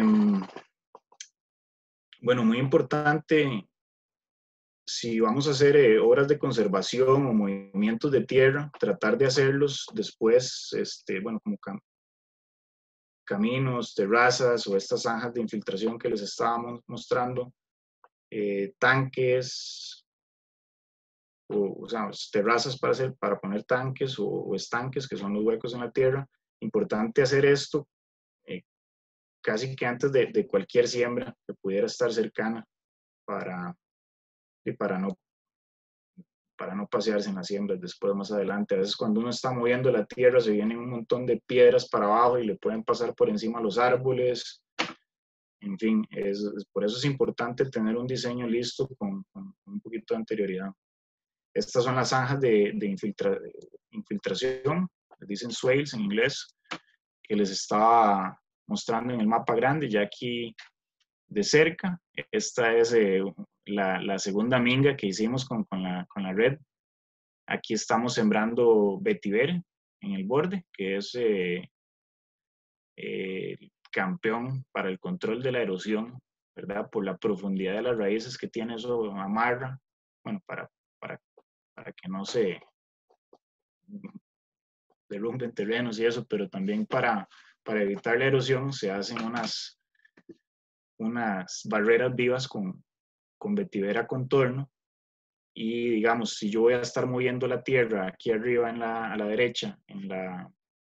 bueno, muy importante, si vamos a hacer eh, obras de conservación o movimientos de tierra, tratar de hacerlos después, este, bueno, como cam caminos, terrazas o estas zanjas de infiltración que les estábamos mostrando, eh, tanques, o, o sea, terrazas para, hacer, para poner tanques o, o estanques, que son los huecos en la tierra. Importante hacer esto eh, casi que antes de, de cualquier siembra que pudiera estar cercana para, y para, no, para no pasearse en las siembras después más adelante. A veces cuando uno está moviendo la tierra se vienen un montón de piedras para abajo y le pueden pasar por encima los árboles. En fin, es, es, por eso es importante tener un diseño listo con, con un poquito de anterioridad. Estas son las zanjas de, de, infiltra, de infiltración, les dicen swales en inglés, que les estaba mostrando en el mapa grande, ya aquí de cerca. Esta es eh, la, la segunda minga que hicimos con, con, la, con la red. Aquí estamos sembrando vetiver en el borde, que es eh, eh, el campeón para el control de la erosión, ¿verdad? Por la profundidad de las raíces que tiene, eso amarra, bueno, para, para, para que no se derrumben terrenos y eso, pero también para, para evitar la erosión se hacen unas, unas barreras vivas con, con vetiver a contorno. Y digamos, si yo voy a estar moviendo la tierra aquí arriba en la, a la derecha, en la,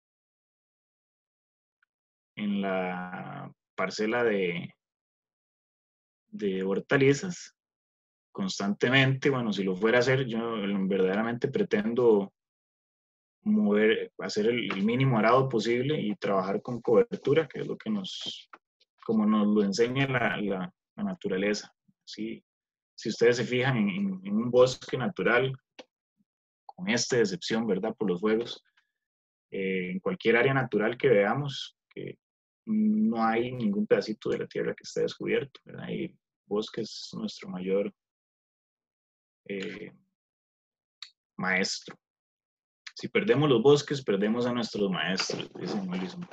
en la parcela de, de hortalizas, constantemente, bueno, si lo fuera a hacer, yo verdaderamente pretendo mover, hacer el, el mínimo arado posible y trabajar con cobertura, que es lo que nos, como nos lo enseña la, la, la naturaleza. ¿Sí? Si ustedes se fijan en, en, en un bosque natural, con esta excepción, ¿verdad? Por los fuegos, eh, en cualquier área natural que veamos, que no hay ningún pedacito de la tierra que esté descubierto, ¿verdad? Y bosque es nuestro mayor eh, maestro. Si perdemos los bosques, perdemos a nuestros maestros, dice Mollison.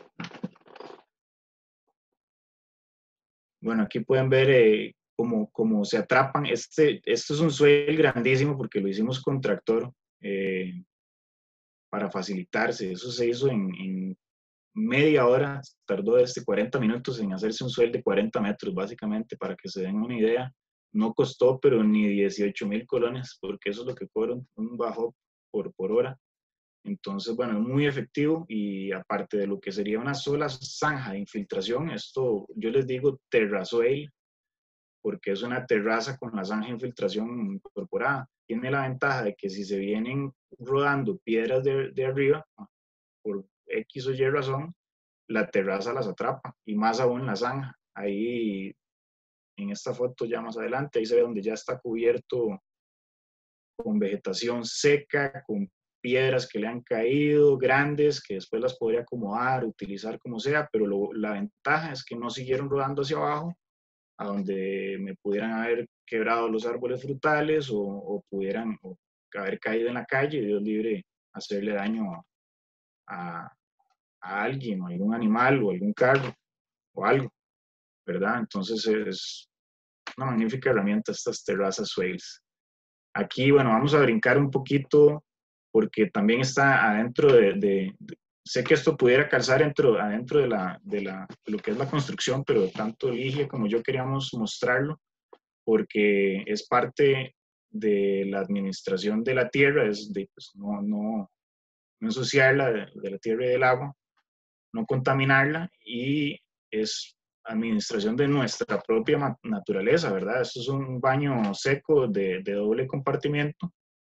Bueno, aquí pueden ver eh, cómo, cómo se atrapan. Este, esto es un swale grandísimo porque lo hicimos con tractor eh, para facilitarse. Eso se hizo en, en media hora, tardó este cuarenta minutos en hacerse un swale de cuarenta metros, básicamente, para que se den una idea. No costó, pero ni dieciocho mil colones, porque eso es lo que cobra un, un bajo por, por hora. Entonces, bueno, es muy efectivo y aparte de lo que sería una sola zanja de infiltración, esto yo les digo terrazuel, porque es una terraza con la zanja de infiltración incorporada. Tiene la ventaja de que si se vienen rodando piedras de, de arriba, por X o Y razón, la terraza las atrapa y más aún la zanja. Ahí en esta foto ya más adelante, ahí se ve donde ya está cubierto con vegetación seca, con piedras que le han caído, grandes, que después las podría acomodar, utilizar como sea, pero lo, la ventaja es que no siguieron rodando hacia abajo, a donde me pudieran haber quebrado los árboles frutales o, o pudieran o haber caído en la calle, Dios libre, hacerle daño a, a, a alguien, o a algún animal, o algún carro, o algo, ¿verdad? Entonces es una magnífica herramienta estas terrazas swales. Aquí, bueno, vamos a brincar un poquito porque también está adentro de, de, de sé que esto pudiera calzar dentro, adentro de, la, de, la, de lo que es la construcción, pero tanto Ligia como yo queríamos mostrarlo porque es parte de la administración de la tierra, es de pues, no, no, no ensuciarla de, de la tierra y del agua, no contaminarla, y es administración de nuestra propia naturaleza, ¿verdad? Esto es un baño seco de, de doble compartimiento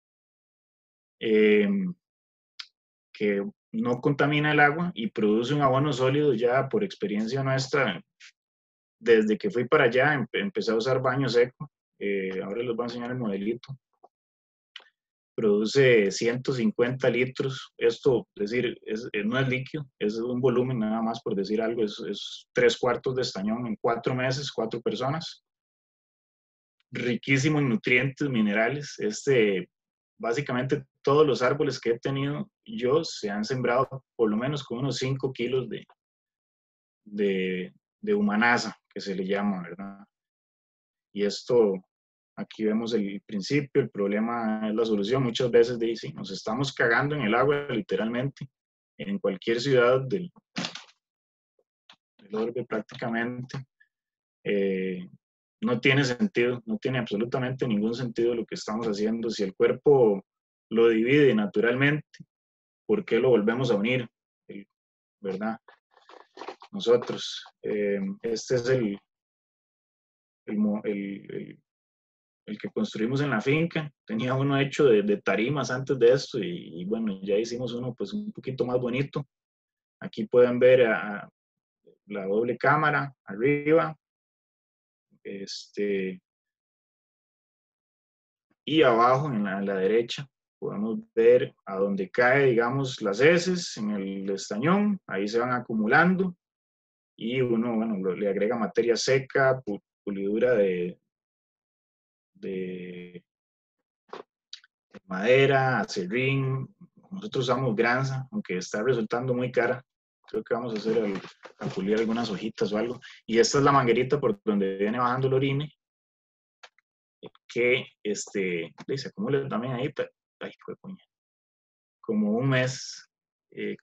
eh, que no contamina el agua y produce un abono sólido. Ya por experiencia nuestra, desde que fui para allá, empe empecé a usar baño seco. Eh, ahora les voy a enseñar el modelito. Produce ciento cincuenta litros. Esto, es decir, es, no es líquido, es un volumen nada más, por decir algo. Es, es tres cuartos de estañón en cuatro meses, cuatro personas. Riquísimo en nutrientes, minerales. Este, básicamente todos los árboles que he tenido yo se han sembrado por lo menos con unos cinco kilos de, de, de humanaza, que se le llama, ¿verdad? Y esto, aquí vemos el principio, el problema es la solución. Muchas veces dicen, nos estamos cagando en el agua, literalmente, en cualquier ciudad del, del orbe prácticamente. Eh, no tiene sentido, no tiene absolutamente ningún sentido lo que estamos haciendo. Si el cuerpo lo divide naturalmente, ¿por qué lo volvemos a unir? ¿Verdad? Nosotros. Eh, este es el, el, el, el el que construimos en la finca. Tenía uno hecho de, de tarimas antes de esto, y, y bueno, ya hicimos uno pues un poquito más bonito. Aquí pueden ver a, a la doble cámara arriba, este, y abajo en la, en la derecha podemos ver a donde cae, digamos, las heces en el estañón. Ahí se van acumulando y uno, bueno, lo, le agrega materia seca, pulidura de, de madera, acerrín. Nosotros usamos granza, aunque está resultando muy cara. Creo que vamos a hacer el, a pulir algunas hojitas o algo. Y esta es la manguerita por donde viene bajando el orine, que este, se acumula también ahí. Ay, fue coña. Como un mes. Eh,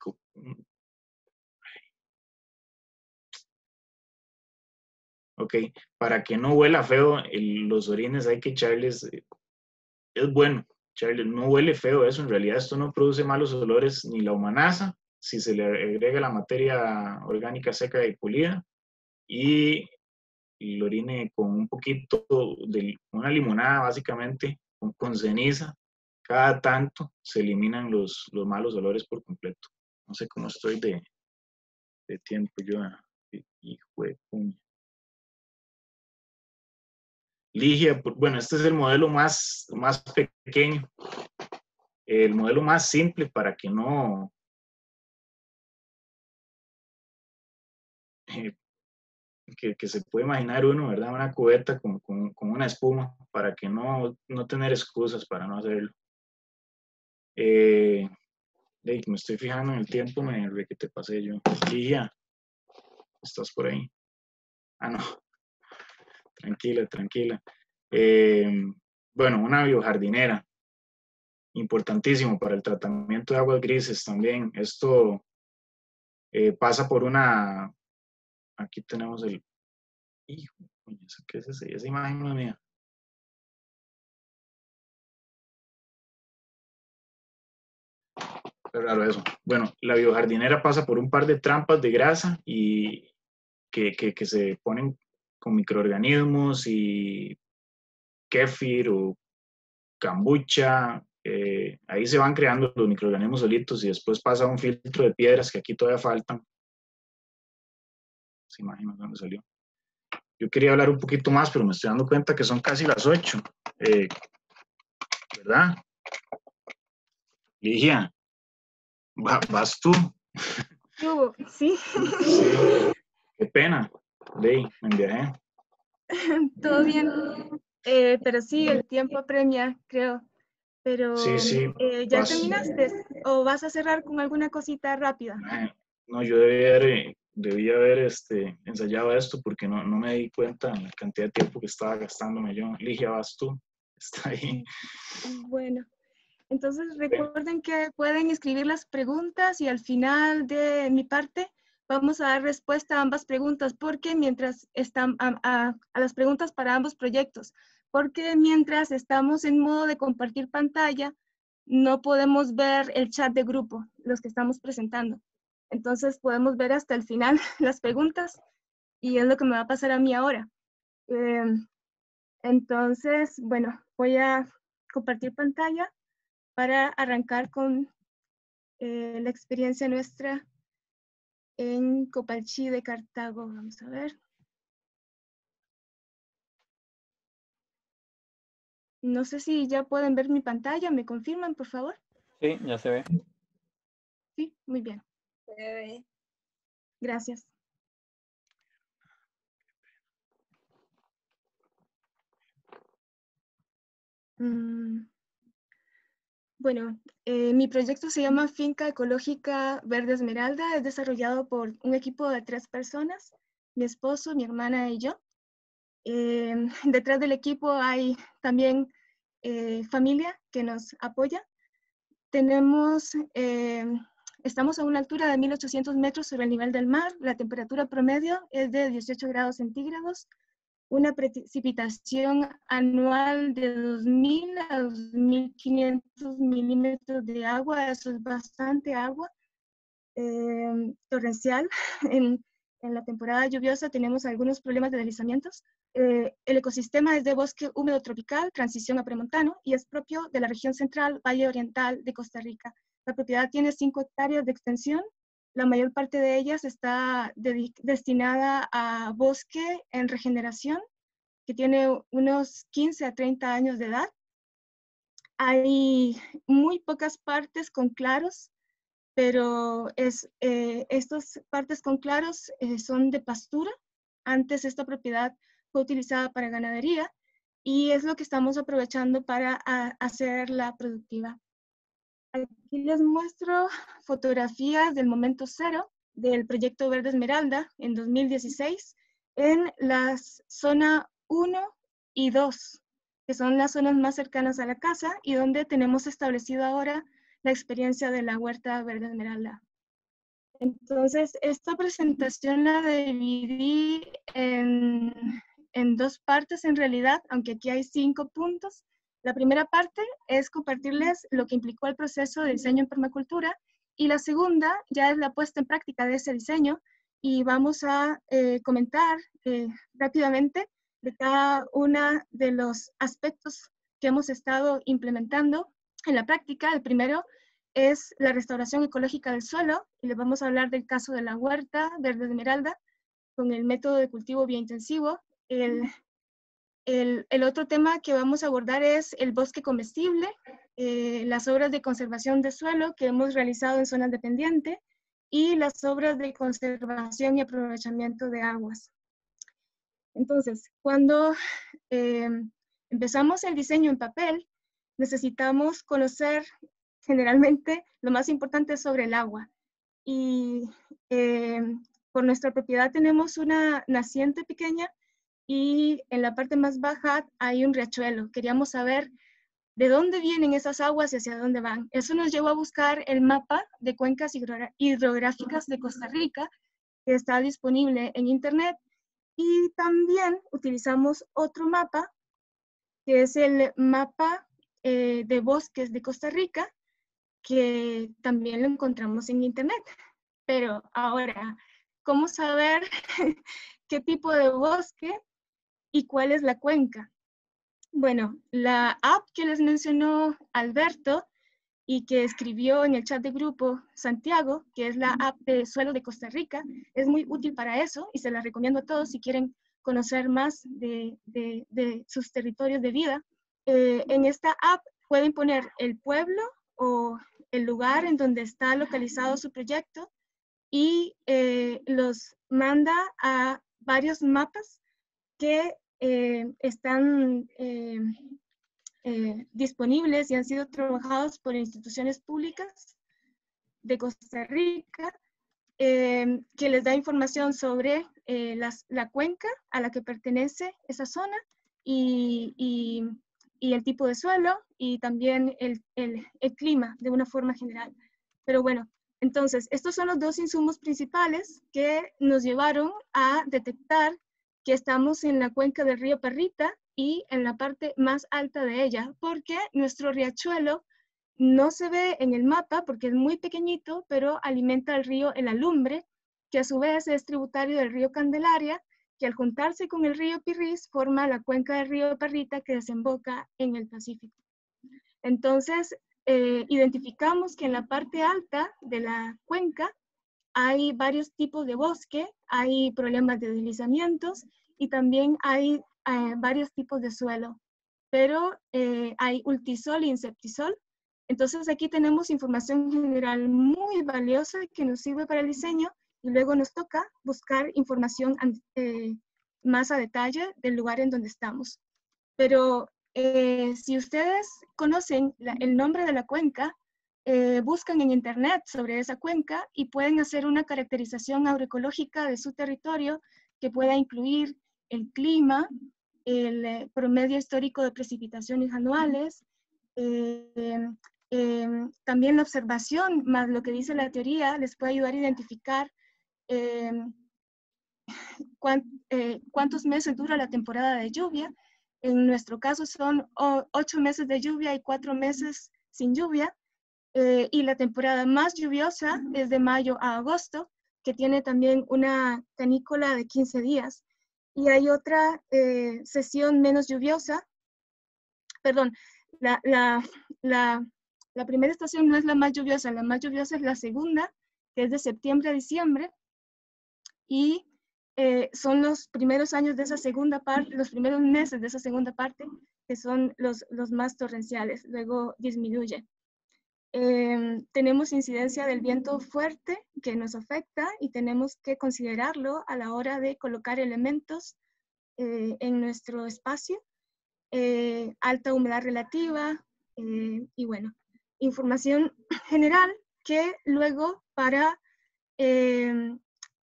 ok, para que no huela feo el, los orines hay que echarles, es bueno, echarles, no huele feo eso, en realidad esto no produce malos olores ni la humanaza, si se le agrega la materia orgánica seca y pulida, y el orine con un poquito de una limonada básicamente, con, con ceniza, cada tanto se eliminan los, los malos olores por completo. No sé cómo estoy de, de tiempo yo, hijo de puña. Ligia, bueno, este es el modelo más, más pequeño, el modelo más simple para que no, eh, que, que se puede imaginar uno, ¿verdad? Una cubeta con, con, con una espuma, para que no, no tener excusas para no hacerlo. Eh, hey, me estoy fijando en el tiempo, me que te pasé yo. Ligia, ¿estás por ahí? Ah, no. Tranquila, tranquila. Eh, bueno, una biojardinera. Importantísimo para el tratamiento de aguas grises también. Esto eh, pasa por una... Aquí tenemos el... Hijo, ¿qué es ese? Esa imagen no es mía. Qué raro eso. Bueno, la biojardinera pasa por un par de trampas de grasa y que, que, que se ponen con microorganismos y kéfir o kombucha. Eh, ahí se van creando los microorganismos solitos y después pasa un filtro de piedras que aquí todavía faltan. Se imagina dónde salió. Yo quería hablar un poquito más, pero me estoy dando cuenta que son casi las ocho. Eh, ¿Verdad? Ligia, ¿vas tú? Yo, sí. Sí. Qué pena. Ley, me envié. Todo bien. Eh, pero sí, el tiempo apremia, creo. Pero, sí, sí, eh, ¿ya vas. terminaste? ¿O vas a cerrar con alguna cosita rápida? No, yo debía haber, debía haber este, ensayado esto porque no, no me di cuenta de la cantidad de tiempo que estaba gastándome yo. Ligia, vas tú. Está ahí. Bueno, entonces recuerden que pueden escribir las preguntas y al final de mi parte vamos a dar respuesta a ambas preguntas, porque mientras están a, a, a las preguntas para ambos proyectos, porque mientras estamos en modo de compartir pantalla, no podemos ver el chat de grupo, los que estamos presentando. Entonces podemos ver hasta el final las preguntas y es lo que me va a pasar a mí ahora. Eh, entonces, bueno, voy a compartir pantalla para arrancar con eh, la experiencia nuestra en Copalchi de Cartago. Vamos a ver. No sé si ya pueden ver mi pantalla, ¿me confirman, por favor? Sí, ya se ve. Sí, muy bien. Se ve. Gracias. Mm. Bueno, eh, mi proyecto se llama Finca Ecológica Verde Esmeralda. Es desarrollado por un equipo de tres personas, mi esposo, mi hermana y yo. Eh, detrás del equipo hay también eh, familia que nos apoya. Tenemos, eh, estamos a una altura de mil ochocientos metros sobre el nivel del mar. La temperatura promedio es de dieciocho grados centígrados. Una precipitación anual de dos mil a dos mil quinientos milímetros de agua. Eso es bastante agua eh, torrencial. En, en la temporada lluviosa tenemos algunos problemas de deslizamientos. Eh, el ecosistema es de bosque húmedo tropical, transición a premontano, y es propio de la región central, Valle Oriental de Costa Rica. La propiedad tiene cinco hectáreas de extensión. La mayor parte de ellas está de, destinada a bosque en regeneración, que tiene unos quince a treinta años de edad. Hay muy pocas partes con claros, pero es, eh, estas partes con claros eh, son de pastura. Antes esta propiedad fue utilizada para ganadería y es lo que estamos aprovechando para a, hacerla productiva. Aquí les muestro fotografías del momento cero del proyecto Verde Esmeralda en dos mil dieciséis en la zona uno y dos, que son las zonas más cercanas a la casa y donde tenemos establecido ahora la experiencia de la Huerta Verde Esmeralda. Entonces, esta presentación la dividí en, en dos partes en realidad, aunque aquí hay cinco puntos. La primera parte es compartirles lo que implicó el proceso de diseño en permacultura y la segunda ya es la puesta en práctica de ese diseño y vamos a eh, comentar eh, rápidamente de cada uno de los aspectos que hemos estado implementando en la práctica. El primero es la restauración ecológica del suelo y les vamos a hablar del caso de la Huerta Verde Esmeralda con el método de cultivo biointensivo. El El, el otro tema que vamos a abordar es el bosque comestible, eh, las obras de conservación de suelo que hemos realizado en zonas dependientes y las obras de conservación y aprovechamiento de aguas. Entonces, cuando eh, empezamos el diseño en papel, necesitamos conocer generalmente lo más importante sobre el agua. Y eh, por nuestra propiedad tenemos una naciente pequeña y en la parte más baja hay un riachuelo. Queríamos saber de dónde vienen esas aguas y hacia dónde van. Eso nos llevó a buscar el mapa de cuencas hidrográficas de Costa Rica, que está disponible en internet, y también utilizamos otro mapa, que es el mapa eh, de bosques de Costa Rica, que también lo encontramos en internet. Pero ahora, ¿cómo saber qué tipo de bosque y cuál es la cuenca? Bueno, la app que les mencionó Alberto y que escribió en el chat de grupo Santiago, que es la app de suelo de Costa Rica, es muy útil para eso y se la recomiendo a todos si quieren conocer más de, de, de sus territorios de vida. Eh, en esta app pueden poner el pueblo o el lugar en donde está localizado su proyecto y eh, los manda a varios mapas que eh, están eh, eh, disponibles y han sido trabajados por instituciones públicas de Costa Rica, eh, que les da información sobre eh, las, la cuenca a la que pertenece esa zona y, y, y el tipo de suelo y también el, el, el clima de una forma general. Pero bueno, entonces, estos son los dos insumos principales que nos llevaron a detectar que estamos en la cuenca del río Parrita y en la parte más alta de ella, porque nuestro riachuelo no se ve en el mapa porque es muy pequeñito, pero alimenta al río El Alumbre, que a su vez es tributario del río Candelaria, que al juntarse con el río Pirrís forma la cuenca del río Parrita que desemboca en el Pacífico. Entonces, eh, identificamos que en la parte alta de la cuenca hay varios tipos de bosque, hay problemas de deslizamientos y también hay eh, varios tipos de suelo, pero eh, hay ultisol e inceptisol. Entonces aquí tenemos información general muy valiosa que nos sirve para el diseño y luego nos toca buscar información eh, más a detalle del lugar en donde estamos. Pero eh, si ustedes conocen la, el nombre de la cuenca, eh, buscan en internet sobre esa cuenca y pueden hacer una caracterización agroecológica de su territorio que pueda incluir el clima, el eh, promedio histórico de precipitaciones anuales, eh, eh, también la observación, más lo que dice la teoría, les puede ayudar a identificar eh, cuánt, eh, cuántos meses dura la temporada de lluvia. En nuestro caso son oh, ocho meses de lluvia y cuatro meses sin lluvia. Eh, y la temporada más lluviosa es de mayo a agosto, que tiene también una canícula de quince días. Y hay otra eh, sesión menos lluviosa, perdón, la, la, la, la primera estación no es la más lluviosa, la más lluviosa es la segunda, que es de septiembre a diciembre, y eh, son los primeros años de esa segunda parte, los primeros meses de esa segunda parte, que son los, los más torrenciales, luego disminuye. Eh, tenemos incidencia del viento fuerte que nos afecta y tenemos que considerarlo a la hora de colocar elementos eh, en nuestro espacio. Eh, alta humedad relativa eh, y bueno, información general que luego para eh,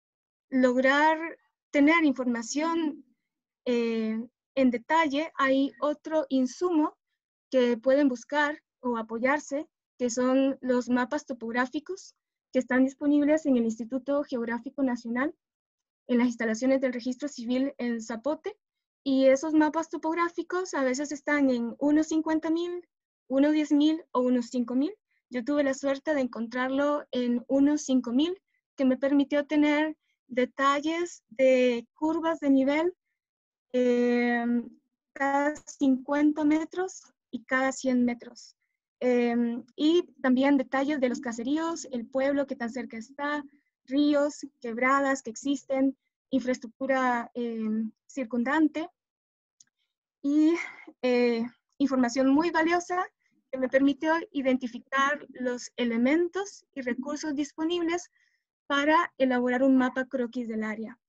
lograr tener información eh, en detalle hay otro insumo que pueden buscar o apoyarse, que son los mapas topográficos que están disponibles en el Instituto Geográfico Nacional, en las instalaciones del Registro Civil en Zapote, y esos mapas topográficos a veces están en unos cincuenta mil, unos diez mil o unos cinco mil. Yo tuve la suerte de encontrarlo en unos cinco mil, que me permitió tener detalles de curvas de nivel eh, cada cincuenta metros y cada cien metros. Eh, y también detalles de los caseríos, el pueblo, qué tan cerca está, ríos, quebradas que existen, infraestructura eh, circundante y eh, información muy valiosa que me permitió identificar los elementos y recursos disponibles para elaborar un mapa croquis del área.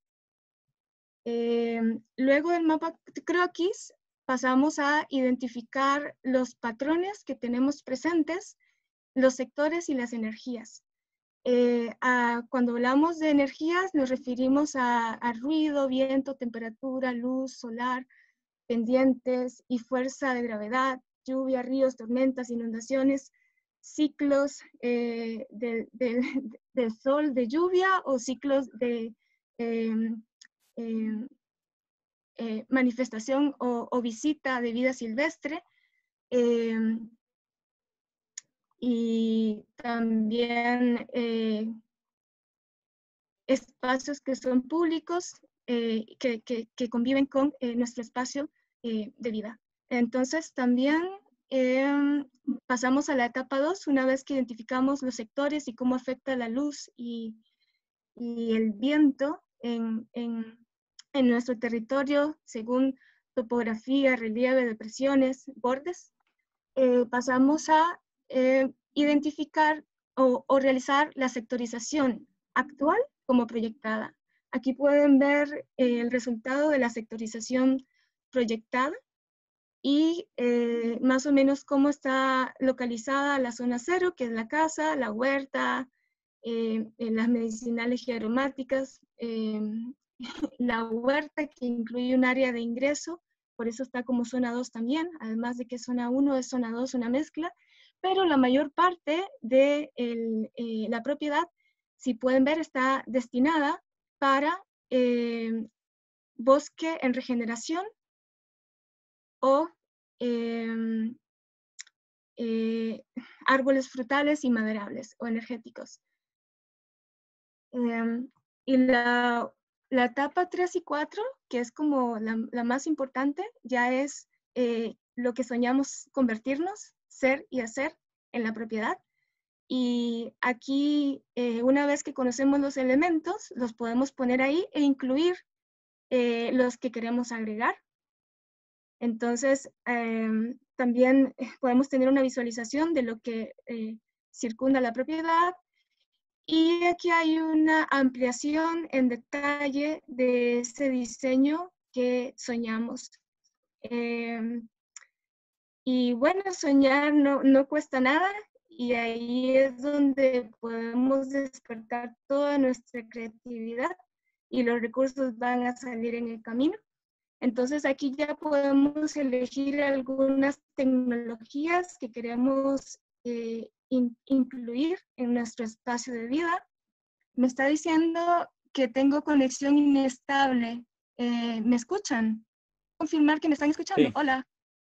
Eh, luego del mapa croquis pasamos a identificar los patrones que tenemos presentes, los sectores y las energías. Eh, a, cuando hablamos de energías nos referimos a, a ruido, viento, temperatura, luz solar, pendientes y fuerza de gravedad, lluvia, ríos, tormentas, inundaciones, ciclos eh, del, del, del sol de lluvia o ciclos de eh, eh, eh, manifestación o, o visita de vida silvestre. Eh, y también eh, espacios que son públicos, eh, que, que, que conviven con eh, nuestro espacio eh, de vida. Entonces también eh, pasamos a la etapa dos, una vez que identificamos los sectores y cómo afecta la luz y, y el viento en, en, en nuestro territorio según topografía, relieve, depresiones, bordes. Eh, pasamos a eh, identificar o, o realizar la sectorización actual como proyectada. Aquí pueden ver eh, el resultado de la sectorización proyectada y eh, más o menos cómo está localizada la zona cero, que es la casa, la huerta, eh, las medicinales geomáticas, eh, la huerta que incluye un área de ingreso, por eso está como zona dos también, además de que zona uno es zona dos, una mezcla, pero la mayor parte de el, eh, la propiedad, si pueden ver, está destinada para eh, bosque en regeneración o eh, eh, árboles frutales y maderables o energéticos. Eh, y la, la etapa tres y cuatro, que es como la, la más importante, ya es eh, lo que soñamos convertirnos, ser y hacer en la propiedad. Y aquí, eh, una vez que conocemos los elementos, los podemos poner ahí e incluir eh, los que queremos agregar. Entonces, eh, también podemos tener una visualización de lo que eh, circunda la propiedad. Y aquí hay una ampliación en detalle de ese diseño que soñamos. Eh, y bueno, soñar no, no cuesta nada, y ahí es donde podemos despertar toda nuestra creatividad y los recursos van a salir en el camino. Entonces aquí ya podemos elegir algunas tecnologías que queremos eh, in, incluir en nuestro espacio de vida. Me está diciendo que tengo conexión inestable. Eh, ¿Me escuchan? Confirmar que me están escuchando. Sí. Hola.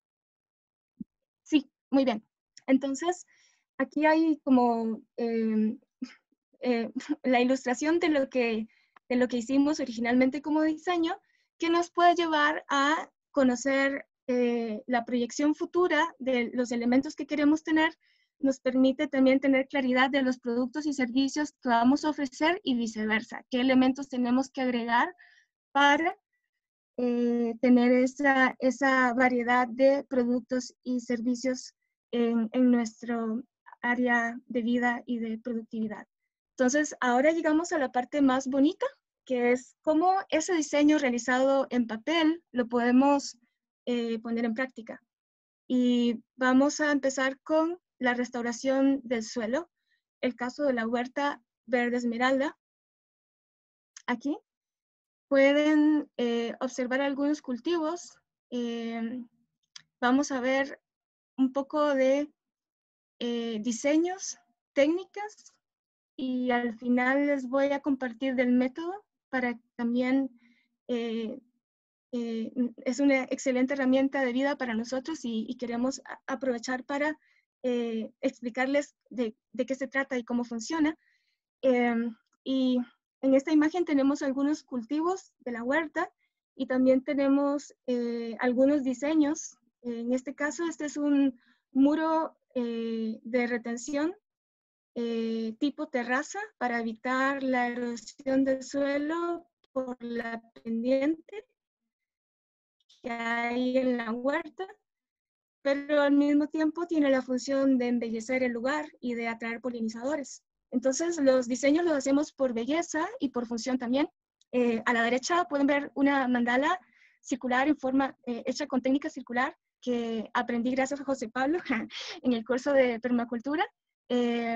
Sí, muy bien. Entonces, aquí hay como eh, eh, la ilustración de lo, que, de lo que hicimos originalmente como diseño, que nos puede llevar a conocer eh, la proyección futura de los elementos que queremos tener. Nos permite también tener claridad de los productos y servicios que vamos a ofrecer y viceversa. ¿Qué elementos tenemos que agregar para eh, tener esa, esa variedad de productos y servicios en, en nuestro área de vida y de productividad? Entonces, ahora llegamos a la parte más bonita, que es cómo ese diseño realizado en papel lo podemos eh, poner en práctica. Y vamos a empezar con la restauración del suelo, el caso de la huerta verde esmeralda. Aquí pueden eh, observar algunos cultivos. Eh, vamos a ver un poco de eh, diseños, técnicas, y al final les voy a compartir del método para que también eh, eh, es una excelente herramienta de vida para nosotros, y, y queremos aprovechar para eh, explicarles de, de qué se trata y cómo funciona. Eh, y en esta imagen tenemos algunos cultivos de la huerta y también tenemos eh, algunos diseños. En este caso, este es un muro eh, de retención eh, tipo terraza para evitar la erosión del suelo por la pendiente que hay en la huerta, pero al mismo tiempo tiene la función de embellecer el lugar y de atraer polinizadores. Entonces, los diseños los hacemos por belleza y por función también. Eh, a la derecha pueden ver una mandala circular en forma, eh, hecha con técnica circular, que aprendí gracias a José Pablo en el curso de permacultura. Eh,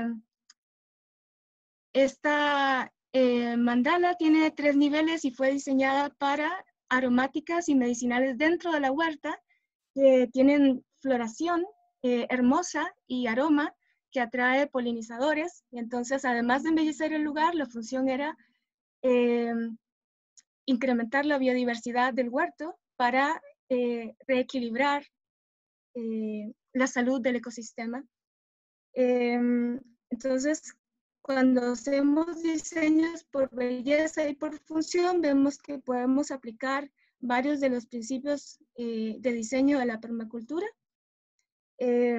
esta eh, mandala tiene tres niveles y fue diseñada para aromáticas y medicinales dentro de la huerta, que tienen floración eh, hermosa y aroma que atrae polinizadores. Y entonces, además de embellecer el lugar, la función era eh, incrementar la biodiversidad del huerto para eh, reequilibrar eh, la salud del ecosistema. Eh, entonces, cuando hacemos diseños por belleza y por función, vemos que podemos aplicar varios de los principios eh, de diseño de la permacultura. Eh,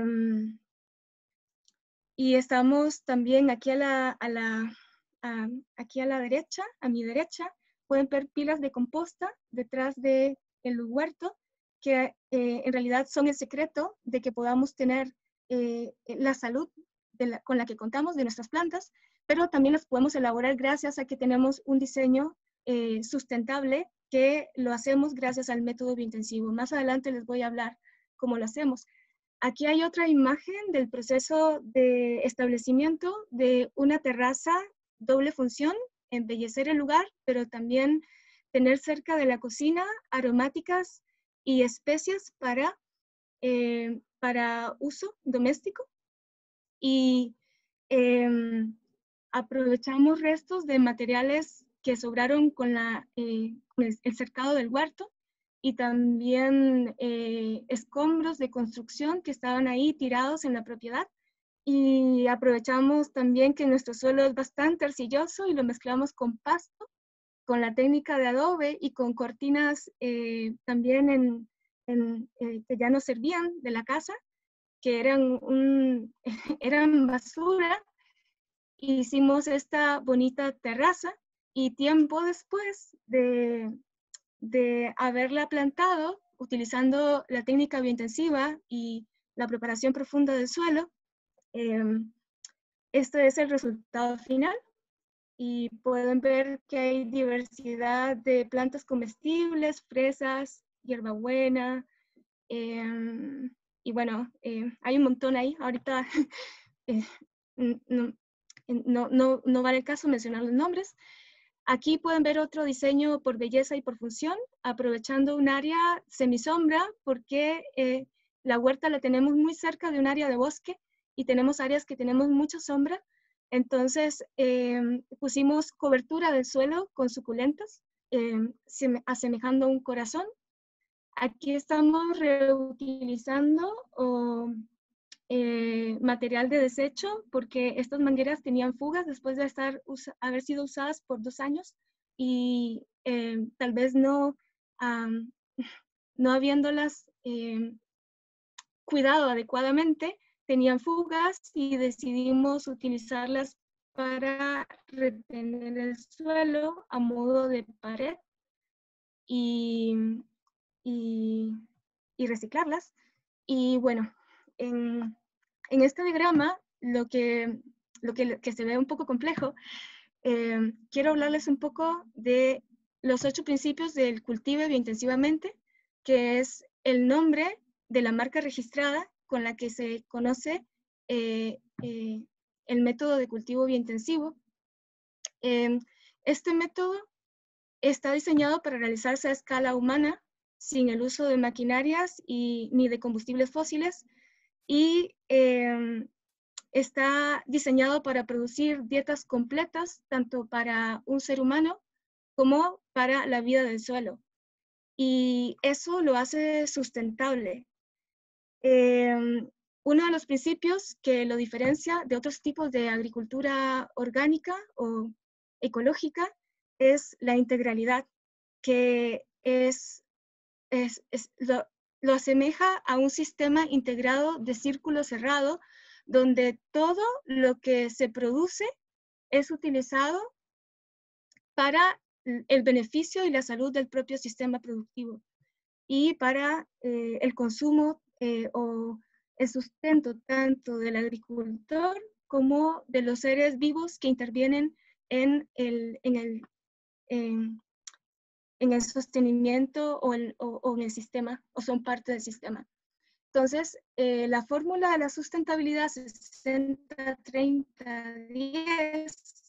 y estamos también aquí a la, a la, a, aquí a la derecha, a mi derecha, pueden ver pilas de composta detrás del huerto, que eh, en realidad son el secreto de que podamos tener eh, la salud de la, con la que contamos de nuestras plantas, pero también las podemos elaborar gracias a que tenemos un diseño eh, sustentable, que lo hacemos gracias al método biointensivo. Más adelante les voy a hablar cómo lo hacemos. Aquí hay otra imagen del proceso de establecimiento de una terraza doble función, embellecer el lugar, pero también tener cerca de la cocina aromáticas y especias para, eh, para uso doméstico. Y eh, aprovechamos restos de materiales que sobraron con, la, eh, con el, el cercado del huerto, y también eh, escombros de construcción que estaban ahí tirados en la propiedad. Y aprovechamos también que nuestro suelo es bastante arcilloso y lo mezclamos con pasto, con la técnica de adobe y con cortinas eh, también en, en, eh, que ya nos servían de la casa, que eran, un, eran basura. Hicimos esta bonita terraza y tiempo después de, de haberla plantado, utilizando la técnica biointensiva y la preparación profunda del suelo, eh, este es el resultado final. Y pueden ver que hay diversidad de plantas comestibles, fresas, hierbabuena, eh, y bueno, eh, hay un montón ahí. Ahorita eh, no, no, no, no vale el caso mencionar los nombres. Aquí pueden ver otro diseño por belleza y por función, aprovechando un área semisombra, porque eh, la huerta la tenemos muy cerca de un área de bosque y tenemos áreas que tenemos mucha sombra. Entonces eh, pusimos cobertura del suelo con suculentas, eh, asemejando a un corazón. Aquí estamos reutilizando o, eh, material de desecho, porque estas mangueras tenían fugas después de estar, haber sido usadas por dos años y eh, tal vez no, um, no habiéndolas eh, cuidado adecuadamente, tenían fugas y decidimos utilizarlas para retener el suelo a modo de pared y, y, y reciclarlas. Y bueno, en, en este diagrama, lo que, lo que, que se ve un poco complejo, eh, quiero hablarles un poco de los ocho principios del cultive biointensivamente, que es el nombre de la marca registrada con la que se conoce eh, eh, el método de cultivo biointensivo. Eh, este método está diseñado para realizarse a escala humana, sin el uso de maquinarias y, ni de combustibles fósiles, y eh, está diseñado para producir dietas completas, tanto para un ser humano como para la vida del suelo. Y eso lo hace sustentable. Eh, uno de los principios que lo diferencia de otros tipos de agricultura orgánica o ecológica es la integralidad, que es, es, es lo, lo asemeja a un sistema integrado de círculo cerrado, donde todo lo que se produce es utilizado para el beneficio y la salud del propio sistema productivo y para eh, el consumo eh, o el sustento tanto del agricultor como de los seres vivos que intervienen en el, en el, en, en el sostenimiento o, el, o, o en el sistema, o son parte del sistema. Entonces, eh, la fórmula de la sustentabilidad sesenta treinta diez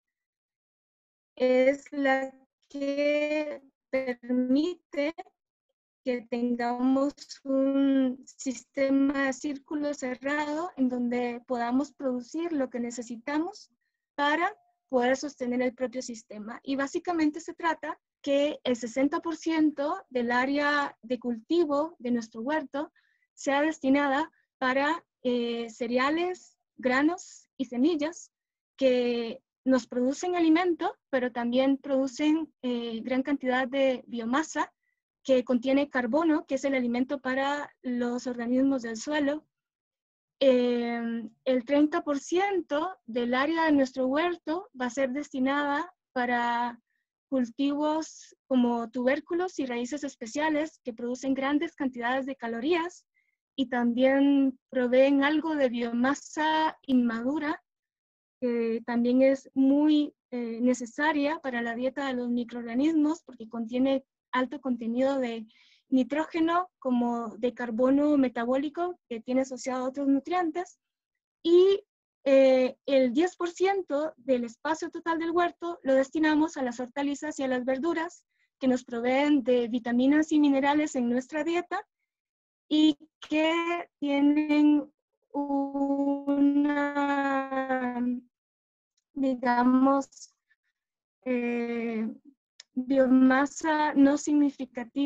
es la que permite que tengamos un sistema de círculo cerrado en donde podamos producir lo que necesitamos para poder sostener el propio sistema. Y básicamente se trata que el sesenta por ciento del área de cultivo de nuestro huerto sea destinada para eh, cereales, granos y semillas que nos producen alimento, pero también producen eh, gran cantidad de biomasa que contiene carbono, que es el alimento para los organismos del suelo. Eh, el treinta por ciento del área de nuestro huerto va a ser destinada para cultivos como tubérculos y raíces especiales que producen grandes cantidades de calorías y también proveen algo de biomasa inmadura, que también es muy eh, necesaria para la dieta de los microorganismos porque contiene alto contenido de nitrógeno como de carbono metabólico que tiene asociado a otros nutrientes, y eh, el diez por ciento del espacio total del huerto lo destinamos a las hortalizas y a las verduras que nos proveen de vitaminas y minerales en nuestra dieta y que tienen una, digamos, eh, biomasa no significativa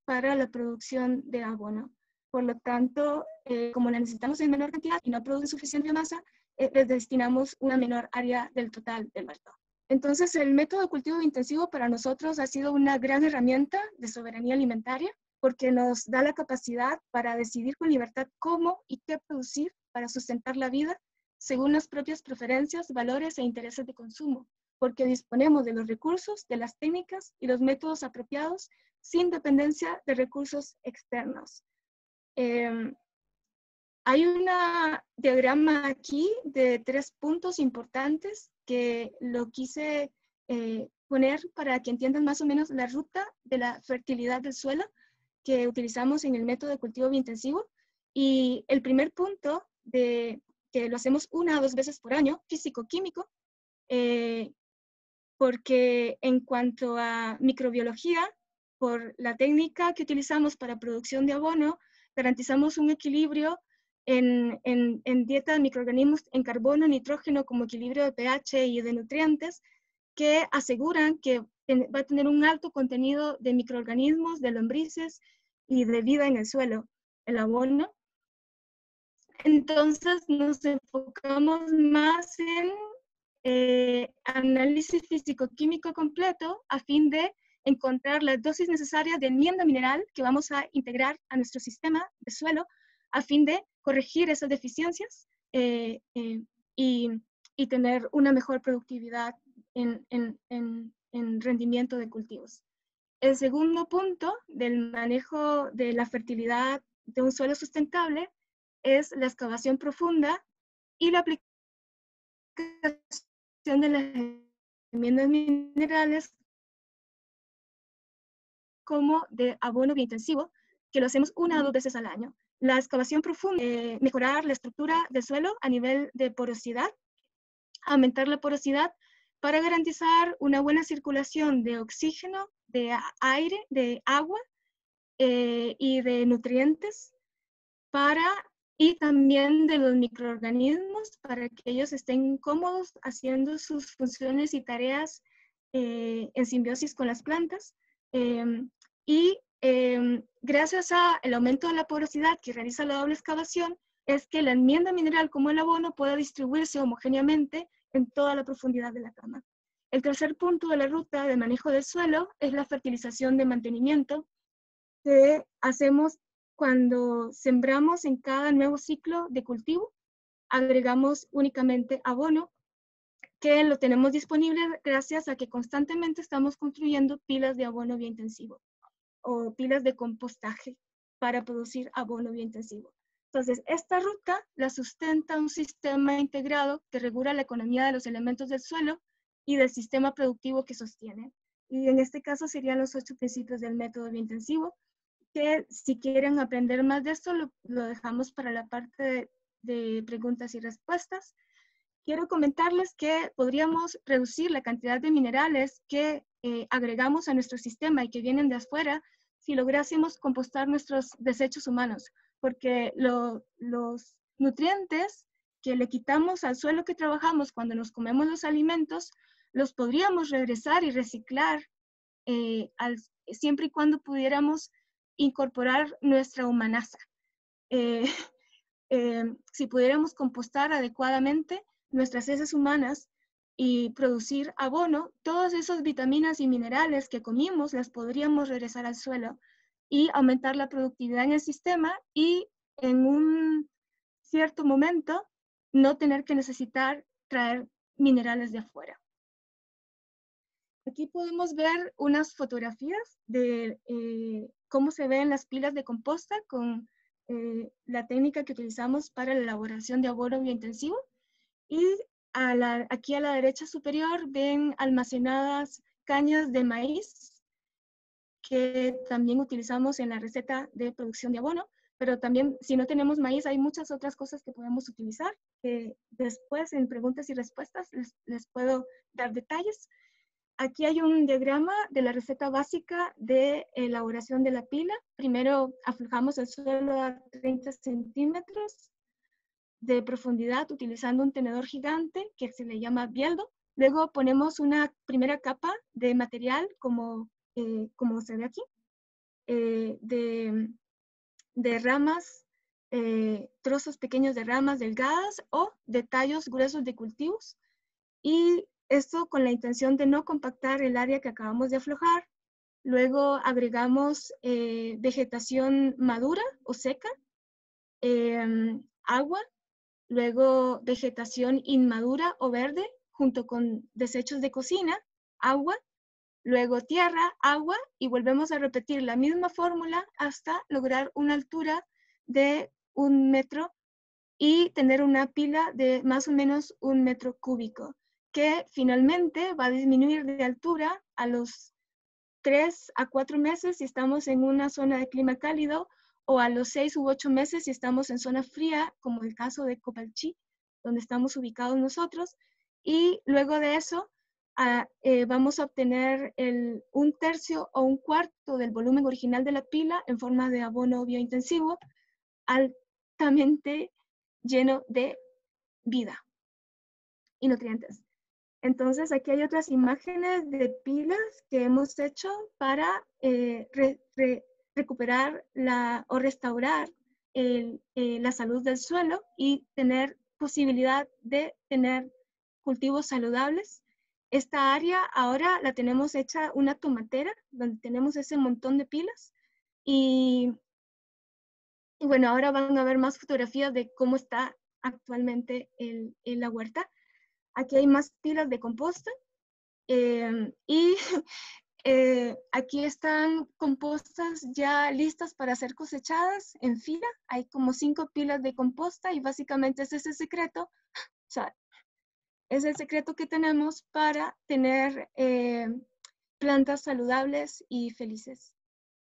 para la producción de abono. Por lo tanto, eh, como la necesitamos en menor cantidad y no produce suficiente masa, eh, les destinamos una menor área del total del huerto. Entonces, el método de cultivo intensivo para nosotros ha sido una gran herramienta de soberanía alimentaria, porque nos da la capacidad para decidir con libertad cómo y qué producir para sustentar la vida según las propias preferencias, valores e intereses de consumo, porque disponemos de los recursos, de las técnicas y los métodos apropiados sin dependencia de recursos externos. Eh, hay un diagrama aquí de tres puntos importantes que lo quise eh, poner para que entiendan más o menos la ruta de la fertilidad del suelo que utilizamos en el método de cultivo biointensivo. Y el primer punto, de que lo hacemos una o dos veces por año, físico-químico, eh, porque en cuanto a microbiología, por la técnica que utilizamos para producción de abono, garantizamos un equilibrio en, en, en dieta de microorganismos en carbono, nitrógeno, como equilibrio de pH y de nutrientes, que aseguran que va a tener un alto contenido de microorganismos, de lombrices y de vida en el suelo, el abono. Entonces nos enfocamos más en eh, análisis físico-químico completo a fin de encontrar las dosis necesarias de enmienda mineral que vamos a integrar a nuestro sistema de suelo a fin de corregir esas deficiencias eh, eh, y, y tener una mejor productividad en, en, en, en rendimiento de cultivos. El segundo punto del manejo de la fertilidad de un suelo sustentable es la excavación profunda y la aplicación de las enmiendas minerales como de abono biointensivo, que lo hacemos una o dos veces al año. La excavación profunda, eh, mejorar la estructura del suelo a nivel de porosidad, aumentar la porosidad para garantizar una buena circulación de oxígeno, de aire, de agua eh, y de nutrientes para, y también de los microorganismos para que ellos estén cómodos haciendo sus funciones y tareas eh, en simbiosis con las plantas. Eh, y eh, gracias al aumento de la porosidad que realiza la doble excavación, es que la enmienda mineral como el abono pueda distribuirse homogéneamente en toda la profundidad de la cama. El tercer punto de la ruta de manejo del suelo es la fertilización de mantenimiento que hacemos cuando sembramos en cada nuevo ciclo de cultivo. Agregamos únicamente abono, que lo tenemos disponible gracias a que constantemente estamos construyendo pilas de abono biointensivo o pilas de compostaje para producir abono biointensivo. Entonces, esta ruta la sustenta un sistema integrado que regula la economía de los elementos del suelo y del sistema productivo que sostiene. Y en este caso serían los ocho principios del método biointensivo, que si quieren aprender más de esto, lo, lo dejamos para la parte de, de preguntas y respuestas. Quiero comentarles que podríamos reducir la cantidad de minerales que eh, agregamos a nuestro sistema y que vienen de afuera si lográsemos compostar nuestros desechos humanos, porque lo, los nutrientes que le quitamos al suelo que trabajamos cuando nos comemos los alimentos, los podríamos regresar y reciclar eh, al, siempre y cuando pudiéramos incorporar nuestra humanaza. Eh, eh, si pudiéramos compostar adecuadamente nuestras heces humanas y producir abono, todas esas vitaminas y minerales que comimos las podríamos regresar al suelo y aumentar la productividad en el sistema y en un cierto momento no tener que necesitar traer minerales de afuera. Aquí podemos ver unas fotografías de eh, cómo se ven las pilas de composta con eh, la técnica que utilizamos para la elaboración de abono biointensivo. Y a la, aquí a la derecha superior ven almacenadas cañas de maíz que también utilizamos en la receta de producción de abono, pero también si no tenemos maíz hay muchas otras cosas que podemos utilizar, que después en preguntas y respuestas les, les puedo dar detalles. Aquí hay un diagrama de la receta básica de elaboración de la pila. Primero aflojamos el suelo a treinta centímetros de profundidad utilizando un tenedor gigante que se le llama bieldo. Luego ponemos una primera capa de material como, eh, como se ve aquí. eh, de, de ramas, eh, trozos pequeños de ramas delgadas o de tallos gruesos de cultivos. Y esto con la intención de no compactar el área que acabamos de aflojar. Luego agregamos eh, vegetación madura o seca, eh, agua, luego vegetación inmadura o verde, junto con desechos de cocina, agua, luego tierra, agua, y volvemos a repetir la misma fórmula hasta lograr una altura de un metro y tener una pila de más o menos un metro cúbico, que finalmente va a disminuir de altura a los tres a cuatro meses si estamos en una zona de clima cálido, o a los seis u ocho meses si estamos en zona fría, como el caso de Copalchí, donde estamos ubicados nosotros. Y luego de eso, a, eh, vamos a obtener el, un tercio o un cuarto del volumen original de la pila en forma de abono biointensivo, altamente lleno de vida y nutrientes. Entonces, aquí hay otras imágenes de pilas que hemos hecho para eh, re, re, recuperar la, o restaurar el, eh, la salud del suelo y tener posibilidad de tener cultivos saludables. Esta área ahora la tenemos hecha una tomatera, donde tenemos ese montón de pilas. Y, y bueno, ahora van a ver más fotografías de cómo está actualmente el, el, la huerta. Aquí hay más pilas de composta. Eh, y eh, aquí están compostas ya listas para ser cosechadas en fila. Hay como cinco pilas de composta y básicamente ese es el secreto. O sea, es el secreto que tenemos para tener eh, plantas saludables y felices.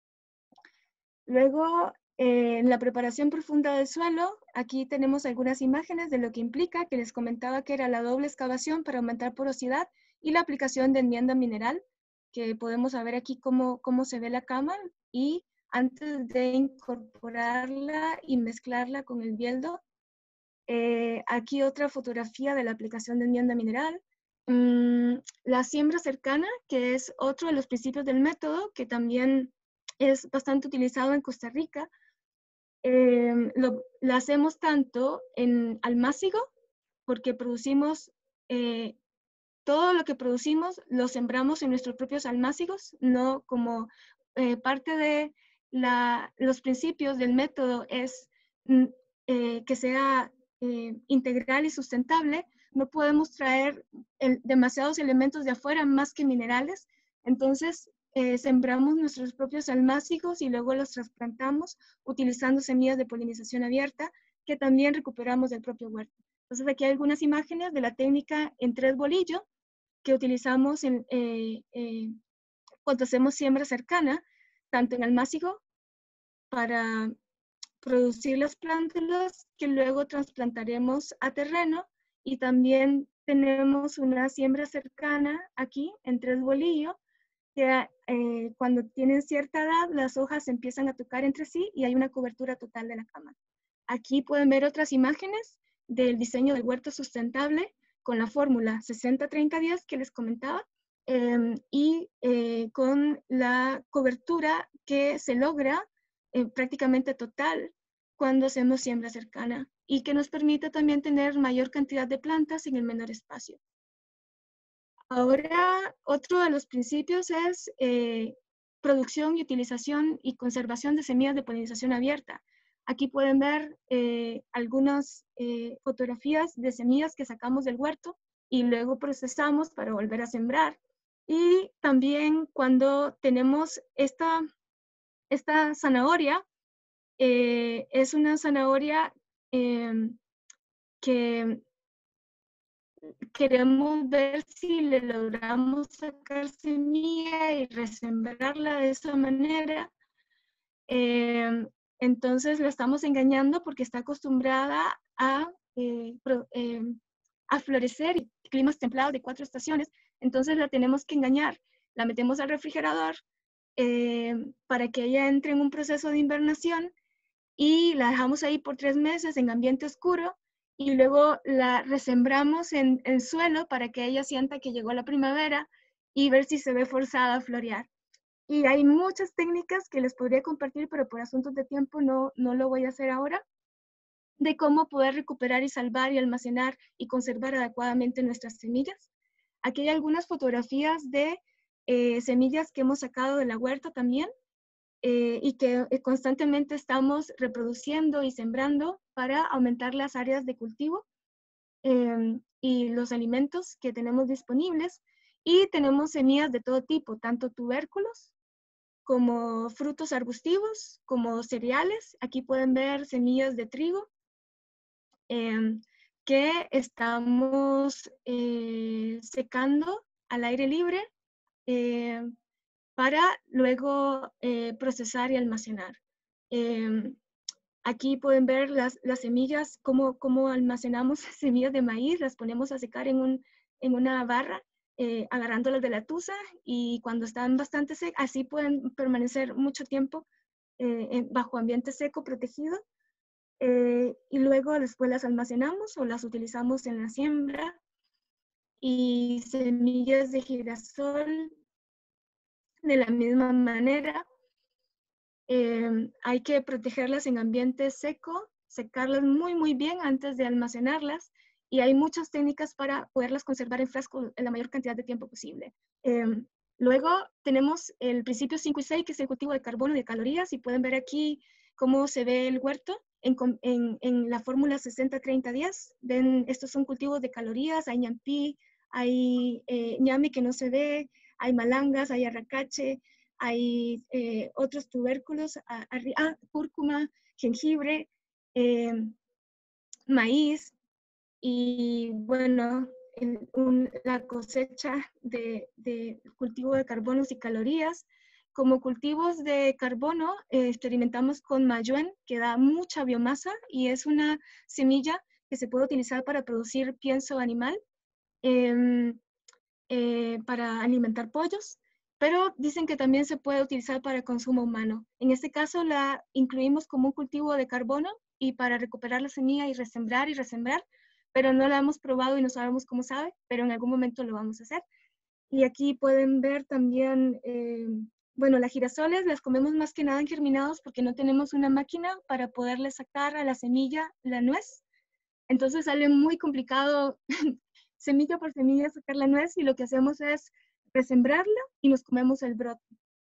Luego, eh, en la preparación profunda del suelo, aquí tenemos algunas imágenes de lo que implica, que les comentaba que era la doble excavación para aumentar porosidad y la aplicación de enmienda mineral, que podemos ver aquí cómo, cómo se ve la cama, y antes de incorporarla y mezclarla con el bieldo. Eh, aquí otra fotografía de la aplicación de enmienda mineral. Mm, la siembra cercana, que es otro de los principios del método, que también es bastante utilizado en Costa Rica. Eh, lo, lo hacemos tanto en almácigo, porque producimos, eh, todo lo que producimos lo sembramos en nuestros propios almácigos, no como eh, parte de la, los principios del método es mm, eh, que sea eh, integral y sustentable. No podemos traer el, demasiados elementos de afuera más que minerales. Entonces, eh, sembramos nuestros propios almácigos y luego los trasplantamos utilizando semillas de polinización abierta que también recuperamos del propio huerto. Entonces, aquí hay algunas imágenes de la técnica en tres bolillos que utilizamos en, eh, eh, cuando hacemos siembra cercana, tanto en almácigo para producir las plántulas que luego trasplantaremos a terreno, y también tenemos una siembra cercana aquí en tres bolillos, que eh, cuando tienen cierta edad las hojas empiezan a tocar entre sí y hay una cobertura total de la cama. Aquí pueden ver otras imágenes del diseño del huerto sustentable con la fórmula sesenta treinta diez que les comentaba, eh, y eh, con la cobertura que se logra eh, prácticamente total cuando hacemos siembra cercana, y que nos permite también tener mayor cantidad de plantas en el menor espacio. Ahora, otro de los principios es eh, producción y utilización y conservación de semillas de polinización abierta. Aquí pueden ver eh, algunas eh, fotografías de semillas que sacamos del huerto y luego procesamos para volver a sembrar. Y también cuando tenemos esta, esta zanahoria, eh, es una zanahoria eh, que queremos ver si le logramos sacar semilla y resembrarla de esa manera. Eh, entonces la estamos engañando porque está acostumbrada a, eh, pro, eh, a florecer en climas templados de cuatro estaciones. Entonces la tenemos que engañar. La metemos al refrigerador eh, para que ella entre en un proceso de invernación y la dejamos ahí por tres meses en ambiente oscuro, y luego la resembramos en el suelo para que ella sienta que llegó la primavera y ver si se ve forzada a florear. y hay muchas técnicas que les podría compartir, pero por asuntos de tiempo no, no lo voy a hacer ahora, de cómo poder recuperar y salvar y almacenar y conservar adecuadamente nuestras semillas. Aquí hay algunas fotografías de eh, semillas que hemos sacado de la huerta también, eh, y que eh, constantemente estamos reproduciendo y sembrando para aumentar las áreas de cultivo eh, y los alimentos que tenemos disponibles. Y tenemos semillas de todo tipo, tanto tubérculos como frutos arbustivos, como cereales. Aquí pueden ver semillas de trigo eh, que estamos eh, secando al aire libre eh, para luego eh, procesar y almacenar. Eh, aquí pueden ver las, las semillas, cómo, cómo almacenamos semillas de maíz, las ponemos a secar en, un, en una barra, eh, agarrándolas de la tusa, y cuando están bastante secas, así pueden permanecer mucho tiempo eh, en, bajo ambiente seco, protegido. Eh, y luego después las almacenamos o las utilizamos en la siembra. Y semillas de girasol, de la misma manera, eh, hay que protegerlas en ambiente seco, secarlas muy muy bien antes de almacenarlas, y hay muchas técnicas para poderlas conservar en frasco en la mayor cantidad de tiempo posible. Eh, luego tenemos el principio cinco y seis, que es el cultivo de carbono y de calorías, y pueden ver aquí cómo se ve el huerto en, en, en la fórmula sesenta treinta diez. Ven, estos son cultivos de calorías, hay ñampí, hay eh, ñame que no se ve, hay malangas, hay arracache, hay eh, otros tubérculos, ah, cúrcuma, jengibre, eh, maíz, y bueno, en un, la cosecha de, de cultivo de carbonos y calorías. Como cultivos de carbono, eh, experimentamos con mayuen, que da mucha biomasa y es una semilla que se puede utilizar para producir pienso animal, eh, eh, para alimentar pollos, pero dicen que también se puede utilizar para consumo humano. En este caso la incluimos como un cultivo de carbono y para recuperar la semilla y resembrar y resembrar, pero no la hemos probado y no sabemos cómo sabe, pero en algún momento lo vamos a hacer. Y aquí pueden ver también, eh, bueno, las girasoles las comemos más que nada en germinados porque no tenemos una máquina para poderle sacar a la semilla la nuez. Entonces sale muy complicado semilla por semilla sacar la nuez, y lo que hacemos es resembrarla y nos comemos el brote.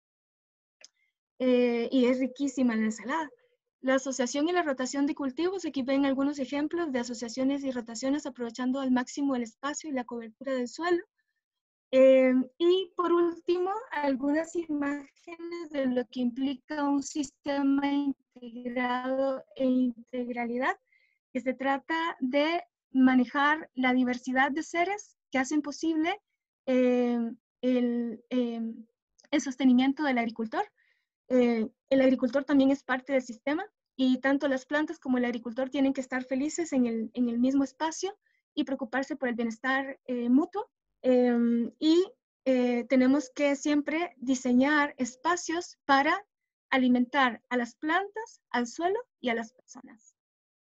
Eh, y es riquísima la ensalada. La asociación y la rotación de cultivos, aquí ven algunos ejemplos de asociaciones y rotaciones aprovechando al máximo el espacio y la cobertura del suelo. Eh, y por último, algunas imágenes de lo que implica un sistema integrado e integralidad, que se trata de manejar la diversidad de seres que hacen posible eh, el, eh, el sostenimiento del agricultor. Eh, el agricultor también es parte del sistema, y tanto las plantas como el agricultor tienen que estar felices en el, en el mismo espacio y preocuparse por el bienestar eh, mutuo. Eh, y eh, tenemos que siempre diseñar espacios para alimentar a las plantas, al suelo y a las personas.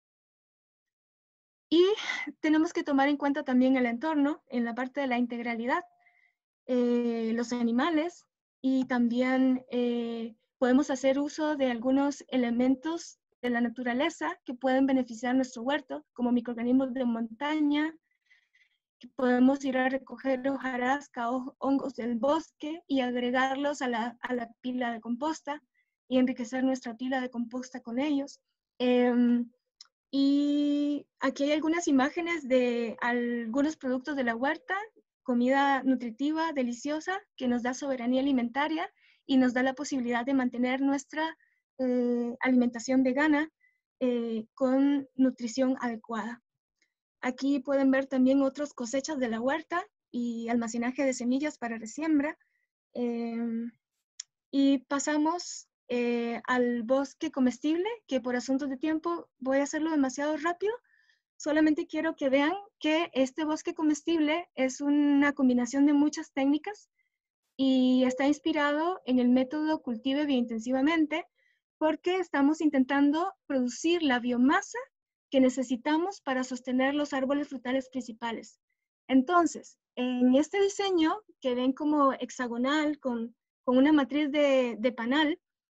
Y tenemos que tomar en cuenta también el entorno en la parte de la integralidad, eh, los animales, y también eh, podemos hacer uso de algunos elementos de la naturaleza que pueden beneficiar nuestro huerto, como microorganismos de montaña, que podemos ir a recoger hojarasca o hongos del bosque y agregarlos a la, a la pila de composta y enriquecer nuestra pila de composta con ellos. Eh, y aquí hay algunas imágenes de algunos productos de la huerta, comida nutritiva, deliciosa, que nos da soberanía alimentaria y nos da la posibilidad de mantener nuestra eh, alimentación vegana eh, con nutrición adecuada. Aquí pueden ver también otras cosechas de la huerta y almacenaje de semillas para resiembra. Eh, y pasamos eh, al bosque comestible, que por asuntos de tiempo voy a hacerlo demasiado rápido. Solamente quiero que vean que este bosque comestible es una combinación de muchas técnicas y está inspirado en el método Cultive Biointensivamente, porque estamos intentando producir la biomasa que necesitamos para sostener los árboles frutales principales. Entonces, en este diseño que ven como hexagonal con, con una matriz de, de Panal.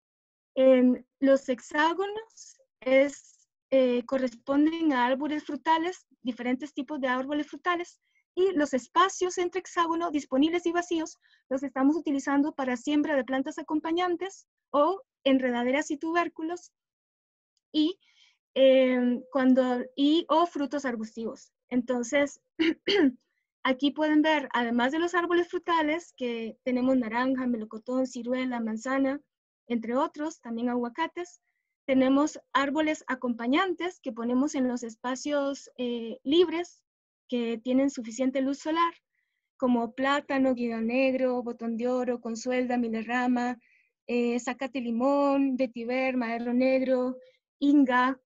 En los hexágonos es, eh, corresponden a árboles frutales, diferentes tipos de árboles frutales, y los espacios entre hexágonos disponibles y vacíos los estamos utilizando para siembra de plantas acompañantes o enredaderas y tubérculos, y, eh, cuando, y o frutos arbustivos. Entonces, aquí pueden ver, además de los árboles frutales, que tenemos naranja, melocotón, ciruela, manzana, entre otros, también aguacates. Tenemos árboles acompañantes que ponemos en los espacios eh, libres que tienen suficiente luz solar, como plátano, guido negro, botón de oro, consuelda, milerrama, eh, zacate limón, vetiver, madero negro, inga.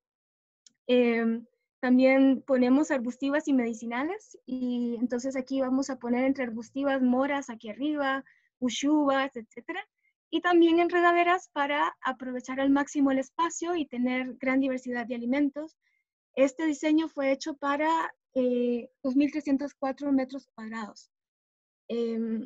Eh, también ponemos arbustivas y medicinales, y entonces aquí vamos a poner entre arbustivas moras aquí arriba, ushubas, etcétera. Y también enredaderas para aprovechar al máximo el espacio y tener gran diversidad de alimentos. Este diseño fue hecho para eh, dos mil trescientos cuatro metros cuadrados. Eh,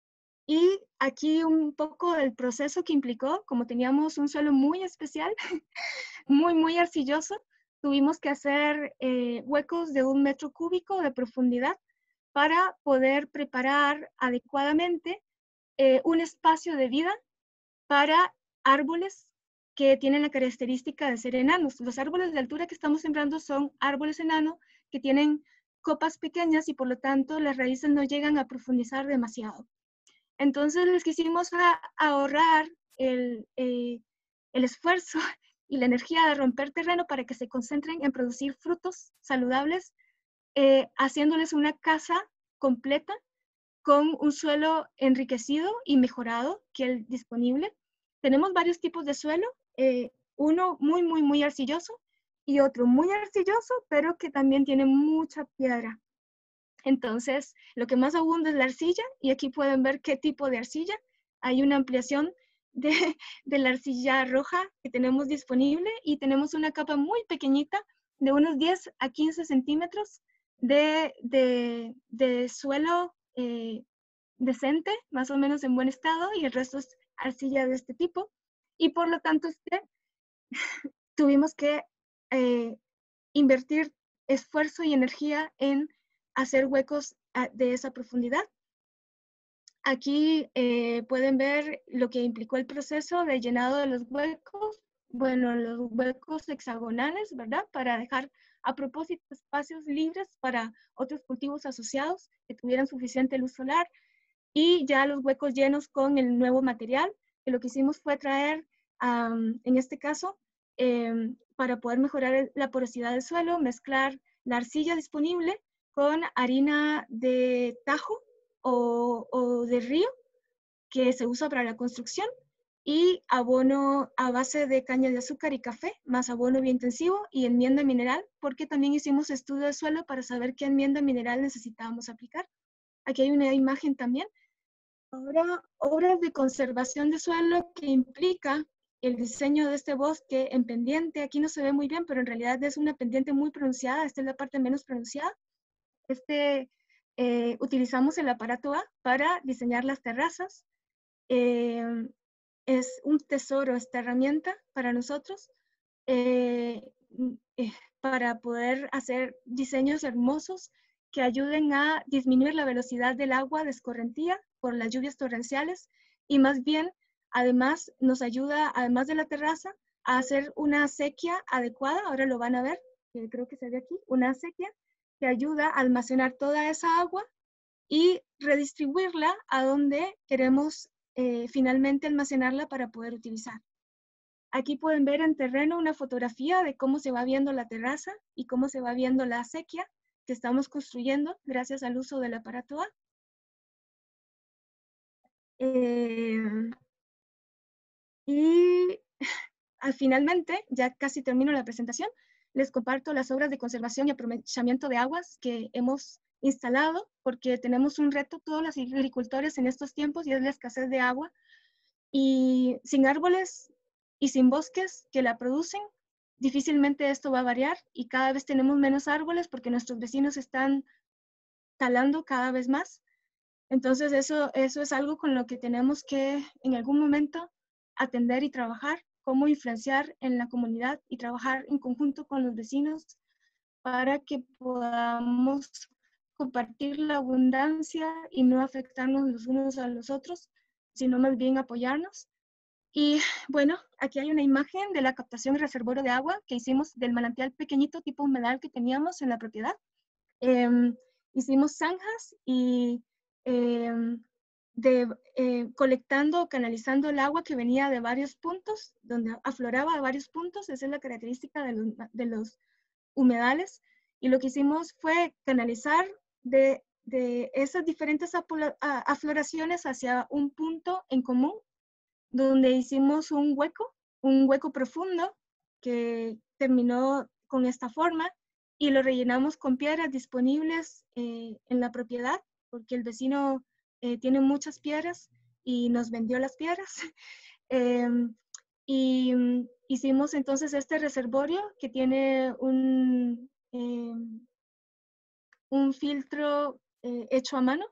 y aquí un poco el proceso que implicó, como teníamos un suelo muy especial, muy, muy arcilloso, tuvimos que hacer eh, huecos de un metro cúbico de profundidad para poder preparar adecuadamente eh, un espacio de vida para árboles que tienen la característica de ser enanos. Los árboles de altura que estamos sembrando son árboles enanos que tienen copas pequeñas y por lo tanto las raíces no llegan a profundizar demasiado. Entonces les quisimos a, ahorrar el, eh, el esfuerzo y la energía de romper terreno para que se concentren en producir frutos saludables, eh, haciéndoles una casa completa con un suelo enriquecido y mejorado que el disponible. Tenemos varios tipos de suelo, eh, uno muy, muy, muy arcilloso y otro muy arcilloso, pero que también tiene mucha piedra. Entonces, lo que más abunda es la arcilla, y aquí pueden ver qué tipo de arcilla. Hay una ampliación de, de la arcilla roja que tenemos disponible, y tenemos una capa muy pequeñita de unos diez a quince centímetros de, de, de suelo eh, decente, más o menos en buen estado, y el resto es arcilla de este tipo. Y por lo tanto, es que tuvimos que eh, invertir esfuerzo y energía en hacer huecos de esa profundidad. Aquí eh, pueden ver lo que implicó el proceso de llenado de los huecos. Bueno, los huecos hexagonales, ¿verdad? Para dejar a propósito espacios libres para otros cultivos asociados que tuvieran suficiente luz solar, y ya los huecos llenos con el nuevo material, que lo que hicimos fue traer, um, en este caso, eh, para poder mejorar la porosidad del suelo, mezclar la arcilla disponible con harina de tajo o, o de río, que se usa para la construcción, y abono a base de caña de azúcar y café, más abono biointensivo y enmienda mineral, porque también hicimos estudio de suelo para saber qué enmienda mineral necesitábamos aplicar. Aquí hay una imagen también. Ahora, obras de conservación de suelo que implica el diseño de este bosque en pendiente. Aquí no se ve muy bien, pero en realidad es una pendiente muy pronunciada. Esta es la parte menos pronunciada. Este, eh, utilizamos el aparato A para diseñar las terrazas. Eh, es un tesoro esta herramienta para nosotros, eh, eh, para poder hacer diseños hermosos que ayuden a disminuir la velocidad del agua de escorrentía por las lluvias torrenciales, y más bien, además, nos ayuda, además de la terraza, a hacer una acequia adecuada. Ahora lo van a ver, que creo que se ve aquí, una acequia que ayuda a almacenar toda esa agua y redistribuirla a donde queremos eh, finalmente almacenarla para poder utilizar. Aquí pueden ver en terreno una fotografía de cómo se va viendo la terraza y cómo se va viendo la acequia que estamos construyendo gracias al uso del aparato A. Eh, y finalmente, ya casi termino la presentación, les comparto las obras de conservación y aprovechamiento de aguas que hemos instalado, porque tenemos un reto todos los agricultores en estos tiempos, y es la escasez de agua. Y sin árboles y sin bosques que la producen, difícilmente esto va a variar, y cada vez tenemos menos árboles porque nuestros vecinos están talando cada vez más. Entonces eso, eso es algo con lo que tenemos que en algún momento atender y trabajar, cómo influenciar en la comunidad y trabajar en conjunto con los vecinos para que podamos compartir la abundancia y no afectarnos los unos a los otros, sino más bien apoyarnos. Y bueno, aquí hay una imagen de la captación y reservorio de agua que hicimos del manantial pequeñito tipo humedal que teníamos en la propiedad. Eh, hicimos zanjas y eh, de, eh, colectando, canalizando el agua que venía de varios puntos, donde afloraba a varios puntos. Esa es la característica de los, de los humedales. Y lo que hicimos fue canalizar de, de esas diferentes afloraciones hacia un punto en común, donde hicimos un hueco, un hueco profundo que terminó con esta forma y lo rellenamos con piedras disponibles eh, en la propiedad, porque el vecino eh, tiene muchas piedras y nos vendió las piedras. eh, y um, hicimos entonces este reservorio que tiene un, eh, un filtro eh, hecho a mano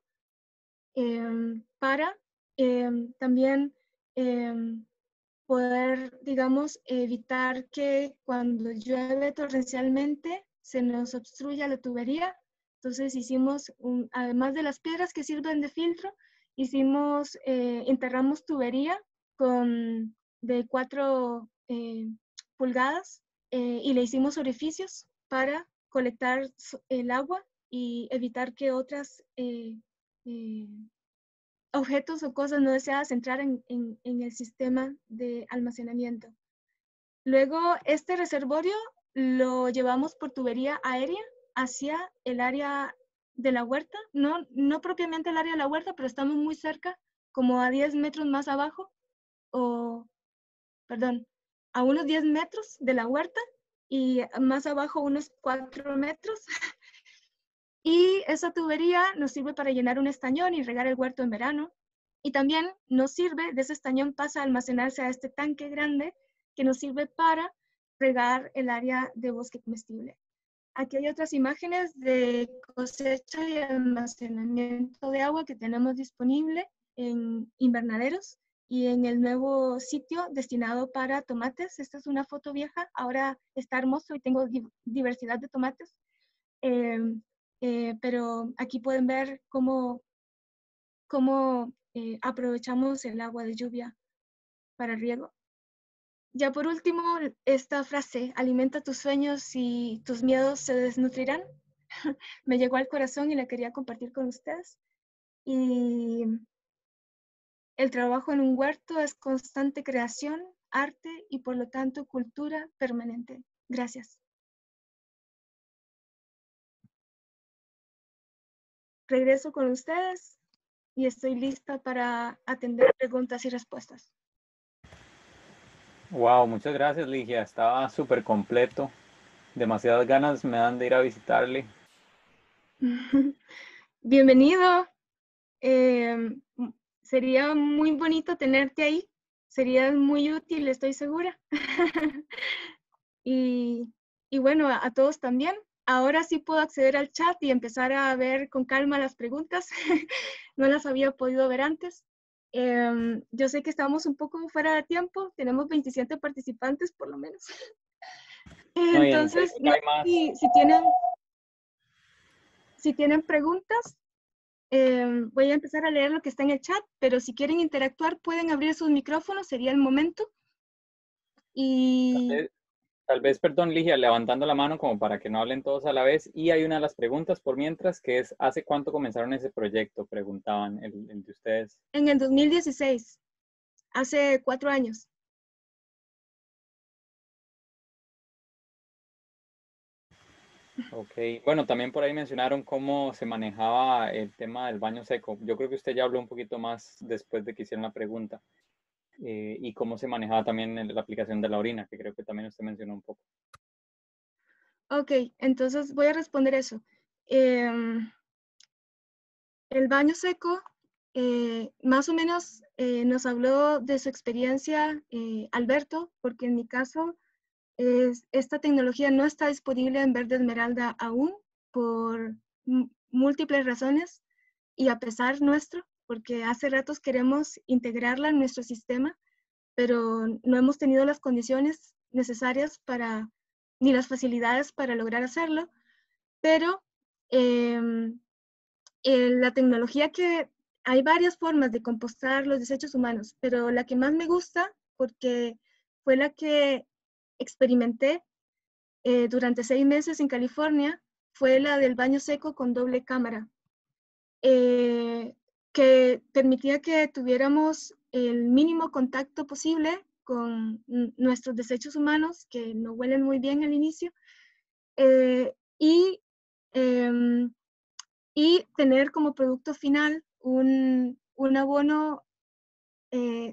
eh, para eh, también eh, poder, digamos, evitar que cuando llueve torrencialmente se nos obstruya la tubería. Entonces hicimos, un, además de las piedras que sirven de filtro, hicimos, eh, enterramos tubería con, de cuatro eh, pulgadas eh, y le hicimos orificios para colectar el agua y evitar que otras eh, eh, objetos o cosas no deseadas entrar en, en, en el sistema de almacenamiento. Luego, este reservorio lo llevamos por tubería aérea hacia el área de la huerta, no, no propiamente el área de la huerta, pero estamos muy cerca, como a diez metros más abajo, o, perdón, a unos diez metros de la huerta y más abajo unos cuatro metros. Y esa tubería nos sirve para llenar un estañón y regar el huerto en verano. Y también nos sirve, de ese estañón pasa a almacenarse a este tanque grande que nos sirve para regar el área de bosque comestible. Aquí hay otras imágenes de cosecha y almacenamiento de agua que tenemos disponible en invernaderos y en el nuevo sitio destinado para tomates. Esta es una foto vieja, ahora está hermoso y tengo diversidad de tomates. Eh, eh, pero aquí pueden ver cómo, cómo eh, aprovechamos el agua de lluvia para riego. Ya por último, esta frase, alimenta tus sueños y tus miedos se desnutrirán, me llegó al corazón y la quería compartir con ustedes. Y el trabajo en un huerto es constante creación, arte y por lo tanto cultura permanente. Gracias. Regreso con ustedes y estoy lista para atender preguntas y respuestas. Wow, muchas gracias, Ligia. Estaba súper completo. Demasiadas ganas me dan de ir a visitarle. Bienvenido. Eh, sería muy bonito tenerte ahí. Sería muy útil, estoy segura. y, y bueno, a, a todos también. Ahora sí puedo acceder al chat y empezar a ver con calma las preguntas. No las había podido ver antes. Eh, yo sé que estamos un poco fuera de tiempo. Tenemos veintisiete participantes por lo menos. No, Entonces, no hay más. si, si, tienen, si tienen preguntas, eh, voy a empezar a leer lo que está en el chat, pero si quieren interactuar pueden abrir sus micrófonos, sería el momento. Y... Tal vez, tal vez, perdón, Ligia, levantando la mano como para que no hablen todos a la vez. Y hay una de las preguntas por mientras, que es, ¿hace cuánto comenzaron ese proyecto? Preguntaban el, el de ustedes. En el dos mil dieciséis, hace cuatro años. Ok, bueno, también por ahí mencionaron cómo se manejaba el tema del baño seco. Yo creo que usted ya habló un poquito más después de que hicieron la pregunta. Eh, y cómo se manejaba también en la aplicación de la orina, que creo que también usted mencionó un poco. Ok, entonces voy a responder eso. Eh, el baño seco, eh, más o menos eh, nos habló de su experiencia eh, Alberto, porque en mi caso es, esta tecnología no está disponible en verde esmeralda aún por múltiples razones. y a pesar nuestro, porque hace ratos queremos integrarla en nuestro sistema, pero no hemos tenido las condiciones necesarias para, ni las facilidades para lograr hacerlo, pero eh, eh, la tecnología que, hay varias formas de compostar los desechos humanos, pero la que más me gusta, porque fue la que experimenté eh, durante seis meses en California, fue la del baño seco con doble cámara, eh, que permitía que tuviéramos el mínimo contacto posible con nuestros desechos humanos, que no huelen muy bien al inicio, eh, y, eh, y tener como producto final un, un abono eh,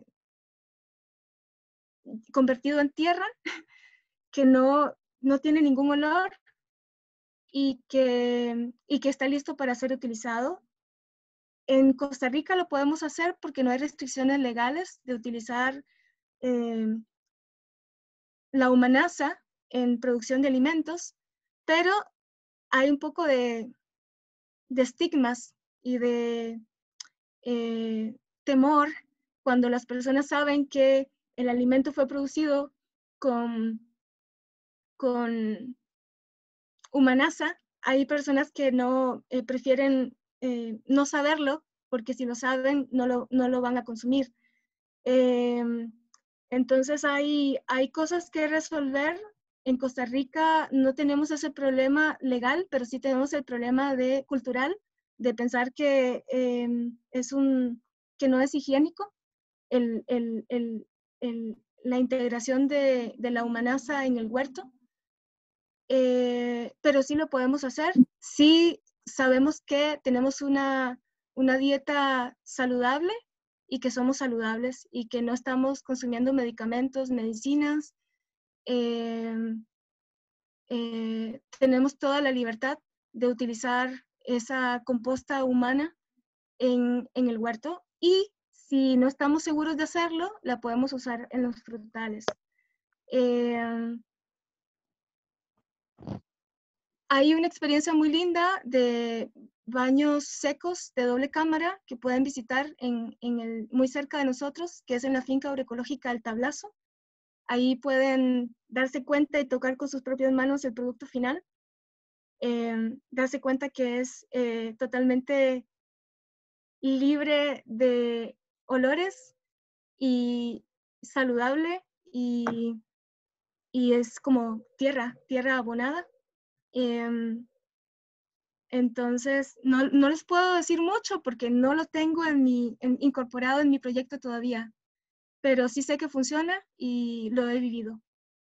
convertido en tierra, que no, no tiene ningún olor y que, y que está listo para ser utilizado. En Costa Rica lo podemos hacer porque no hay restricciones legales de utilizar eh, la humanaza en producción de alimentos, pero hay un poco de, de estigmas y de eh, temor cuando las personas saben que el alimento fue producido con, con humanaza. Hay personas que no eh, prefieren eh, no saberlo porque si lo saben no lo, no lo van a consumir. Eh, entonces hay, hay cosas que resolver. En Costa Rica no tenemos ese problema legal, pero sí tenemos el problema de, cultural, de pensar que, eh, es un, que no es higiénico el, el, el, el, la integración de, de la humanaza en el huerto. Eh, pero sí lo podemos hacer. Sí sabemos que tenemos una, una dieta saludable y que somos saludables y que no estamos consumiendo medicamentos, medicinas. Eh, eh, tenemos toda la libertad de utilizar esa composta humana en, en el huerto y si no estamos seguros de hacerlo, la podemos usar en los frutales. Eh, Hay una experiencia muy linda de baños secos de doble cámara que pueden visitar en, en el, muy cerca de nosotros, que es en la finca agroecológica El Tablazo. Ahí pueden darse cuenta y tocar con sus propias manos el producto final. Eh, darse cuenta que es eh, totalmente libre de olores y saludable y, y es como tierra, tierra abonada. Eh, Entonces, no, no les puedo decir mucho porque no lo tengo en mi, en, incorporado en mi proyecto todavía, pero sí sé que funciona y lo he vivido.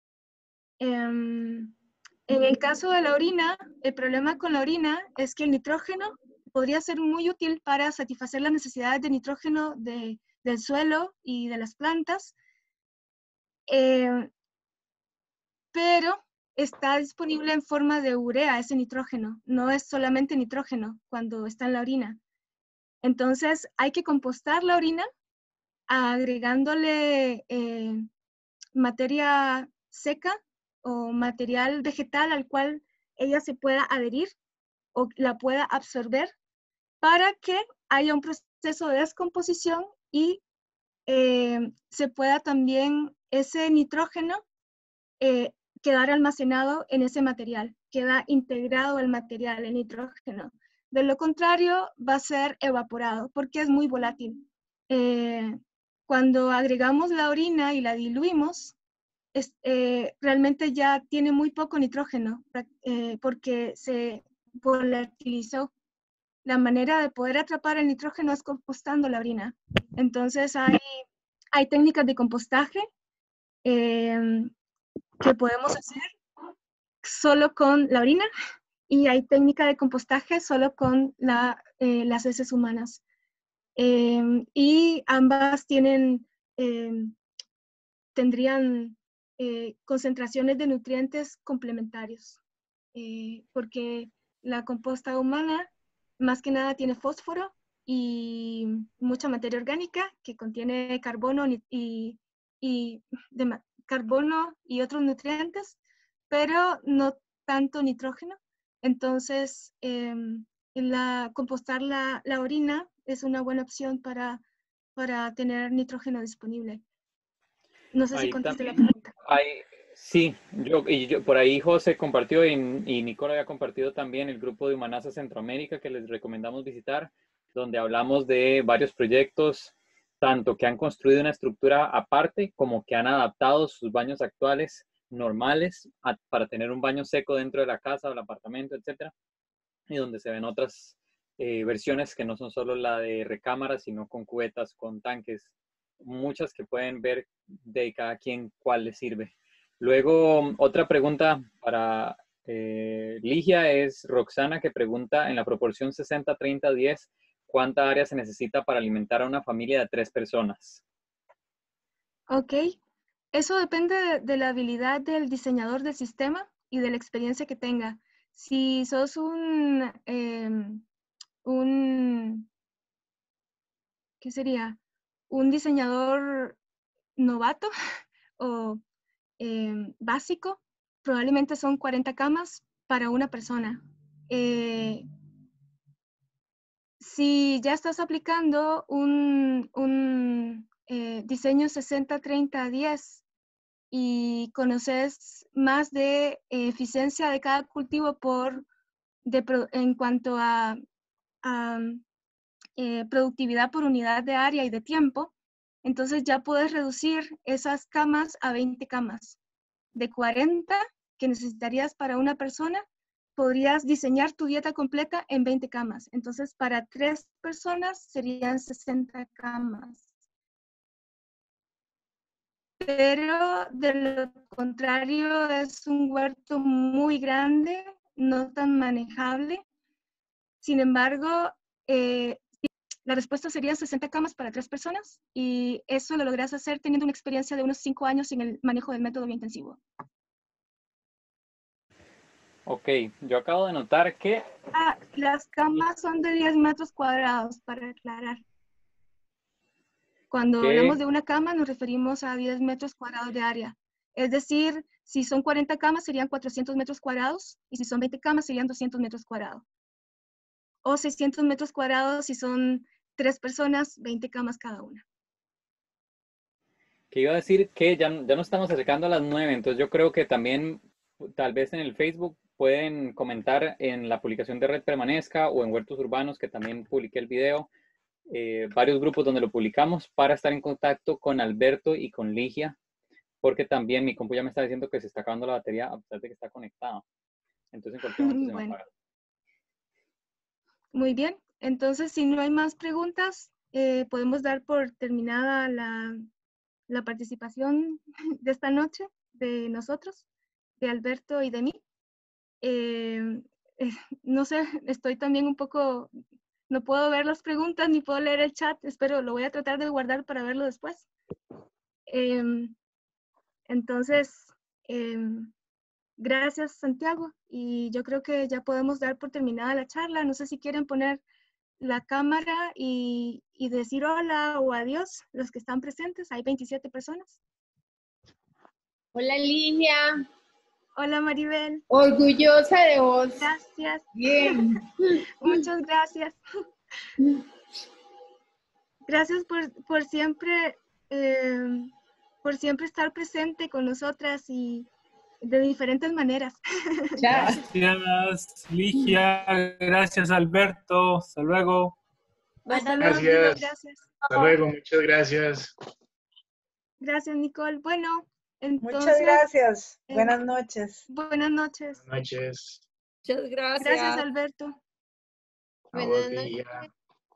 Um, en el caso de la orina, el problema con la orina es que el nitrógeno podría ser muy útil para satisfacer las necesidades de nitrógeno de, del suelo y de las plantas, eh, pero está disponible en forma de urea, ese nitrógeno, no es solamente nitrógeno cuando está en la orina. Entonces hay que compostar la orina agregándole eh, materia seca o material vegetal al cual ella se pueda adherir o la pueda absorber para que haya un proceso de descomposición y eh, se pueda también ese nitrógeno eh, quedar almacenado en ese material, queda integrado al material, el nitrógeno. De lo contrario, va a ser evaporado porque es muy volátil. Eh, cuando agregamos la orina y la diluimos, es, eh, realmente ya tiene muy poco nitrógeno eh, porque se volatilizó. La manera de poder atrapar el nitrógeno es compostando la orina. Entonces hay, hay técnicas de compostaje eh, que podemos hacer solo con la orina y hay técnica de compostaje solo con la, eh, las heces humanas. Eh, y ambas tienen, eh, tendrían eh, concentraciones de nutrientes complementarios, eh, porque la composta humana más que nada tiene fósforo y mucha materia orgánica que contiene carbono y, y de, carbono y otros nutrientes, pero no tanto nitrógeno. Entonces, eh, la, compostar la, la orina es una buena opción para, para tener nitrógeno disponible. No sé si Ahí contesté la también, pregunta. hay, sí, yo, y yo, por ahí José compartió y, y Nicole había compartido también el grupo de Humanasa Centroamérica que les recomendamos visitar, donde hablamos de varios proyectos, tanto que han construido una estructura aparte como que han adaptado sus baños actuales normales a, para tener un baño seco dentro de la casa o el apartamento, etcétera, y donde se ven otras eh, versiones que no son solo la de recámara, sino con cubetas, con tanques, muchas que pueden ver de cada quien cuál les sirve. Luego, otra pregunta para eh, Ligia es Roxana, que pregunta en la proporción sesenta treinta diez, ¿cuánta área se necesita para alimentar a una familia de tres personas? Ok, eso depende de, de la habilidad del diseñador del sistema y de la experiencia que tenga. Si sos un, eh, un, ¿qué sería? Un diseñador novato o eh, básico, probablemente son cuarenta camas para una persona. Eh, si ya estás aplicando un, un eh, diseño sesenta treinta diez y conoces más de eficiencia de cada cultivo por, de, en cuanto a, a eh, productividad por unidad de área y de tiempo, entonces ya puedes reducir esas camas a veinte camas. De cuarenta que necesitarías para una persona, podrías diseñar tu dieta completa en veinte camas. Entonces, para tres personas serían sesenta camas. Pero de lo contrario, es un huerto muy grande, no tan manejable. Sin embargo, eh, la respuesta sería sesenta camas para tres personas y eso lo logras hacer teniendo una experiencia de unos cinco años en el manejo del método biointensivo. Ok, yo acabo de notar que... Ah, las camas son de diez metros cuadrados, para aclarar. Cuando hablamos que de una cama nos referimos a diez metros cuadrados de área. Es decir, si son cuarenta camas serían cuatrocientos metros cuadrados y si son veinte camas serían doscientos metros cuadrados. O seiscientos metros cuadrados si son tres personas, veinte camas cada una. que iba a decir que ya, ya nos estamos acercando a las nueve, entonces yo creo que también tal vez en el Facebook pueden comentar en la publicación de Red Permanezca o en Huertos Urbanos, que también publiqué el video, eh, varios grupos donde lo publicamos para estar en contacto con Alberto y con Ligia, porque también mi compu ya me está diciendo que se está acabando la batería a pesar de que está conectada. Entonces en cualquier momento se me Bueno, apaga. muy bien. Entonces, si no hay más preguntas, eh, podemos dar por terminada la, la participación de esta noche de nosotros, de Alberto y de mí. Eh, eh, no sé, estoy también un poco, no puedo ver las preguntas ni puedo leer el chat, espero, lo voy a tratar de guardar para verlo después. Eh, entonces, eh, gracias Santiago y yo creo que ya podemos dar por terminada la charla. No sé si quieren poner la cámara y, y decir hola o adiós los que están presentes, hay veintisiete personas. Hola, Ligia. Hola, Maribel. Orgullosa de vos. Gracias. Bien. Muchas gracias. Gracias por, por siempre, eh, por siempre estar presente con nosotras y de diferentes maneras. Gracias, Ligia. Gracias, Alberto. Hasta luego. Hasta Buenas luego, Ligia. Gracias. Gracias. Hasta luego, muchas gracias. Gracias, Nicole. Bueno, entonces... Muchas gracias. eh, Buenas noches. Buenas noches. Buenas noches. Muchas gracias. Gracias, Alberto. A vos, Buenas Ligia. noches.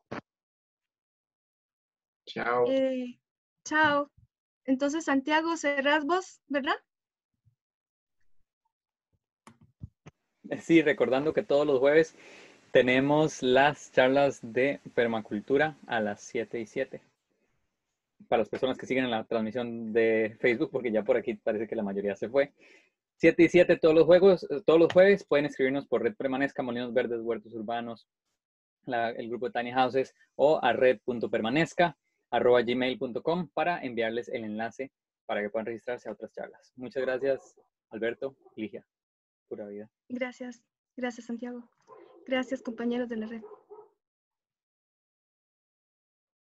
Chao. Eh, chao. Entonces, Santiago, cerrás vos, ¿verdad? Sí, recordando que todos los jueves tenemos las charlas de permacultura a las siete y siete. Para las personas que siguen en la transmisión de Facebook, porque ya por aquí parece que la mayoría se fue. siete y siete todos los, juegos, todos los jueves. Pueden escribirnos por Red Permanezca, Molinos Verdes, Huertos Urbanos, la, el grupo de Tiny Houses o a red punto permanezca arroba gmail punto com para enviarles el enlace para que puedan registrarse a otras charlas. Muchas gracias, Alberto, Ligia. Pura vida. Gracias. Gracias, Santiago. Gracias, compañeros de la red.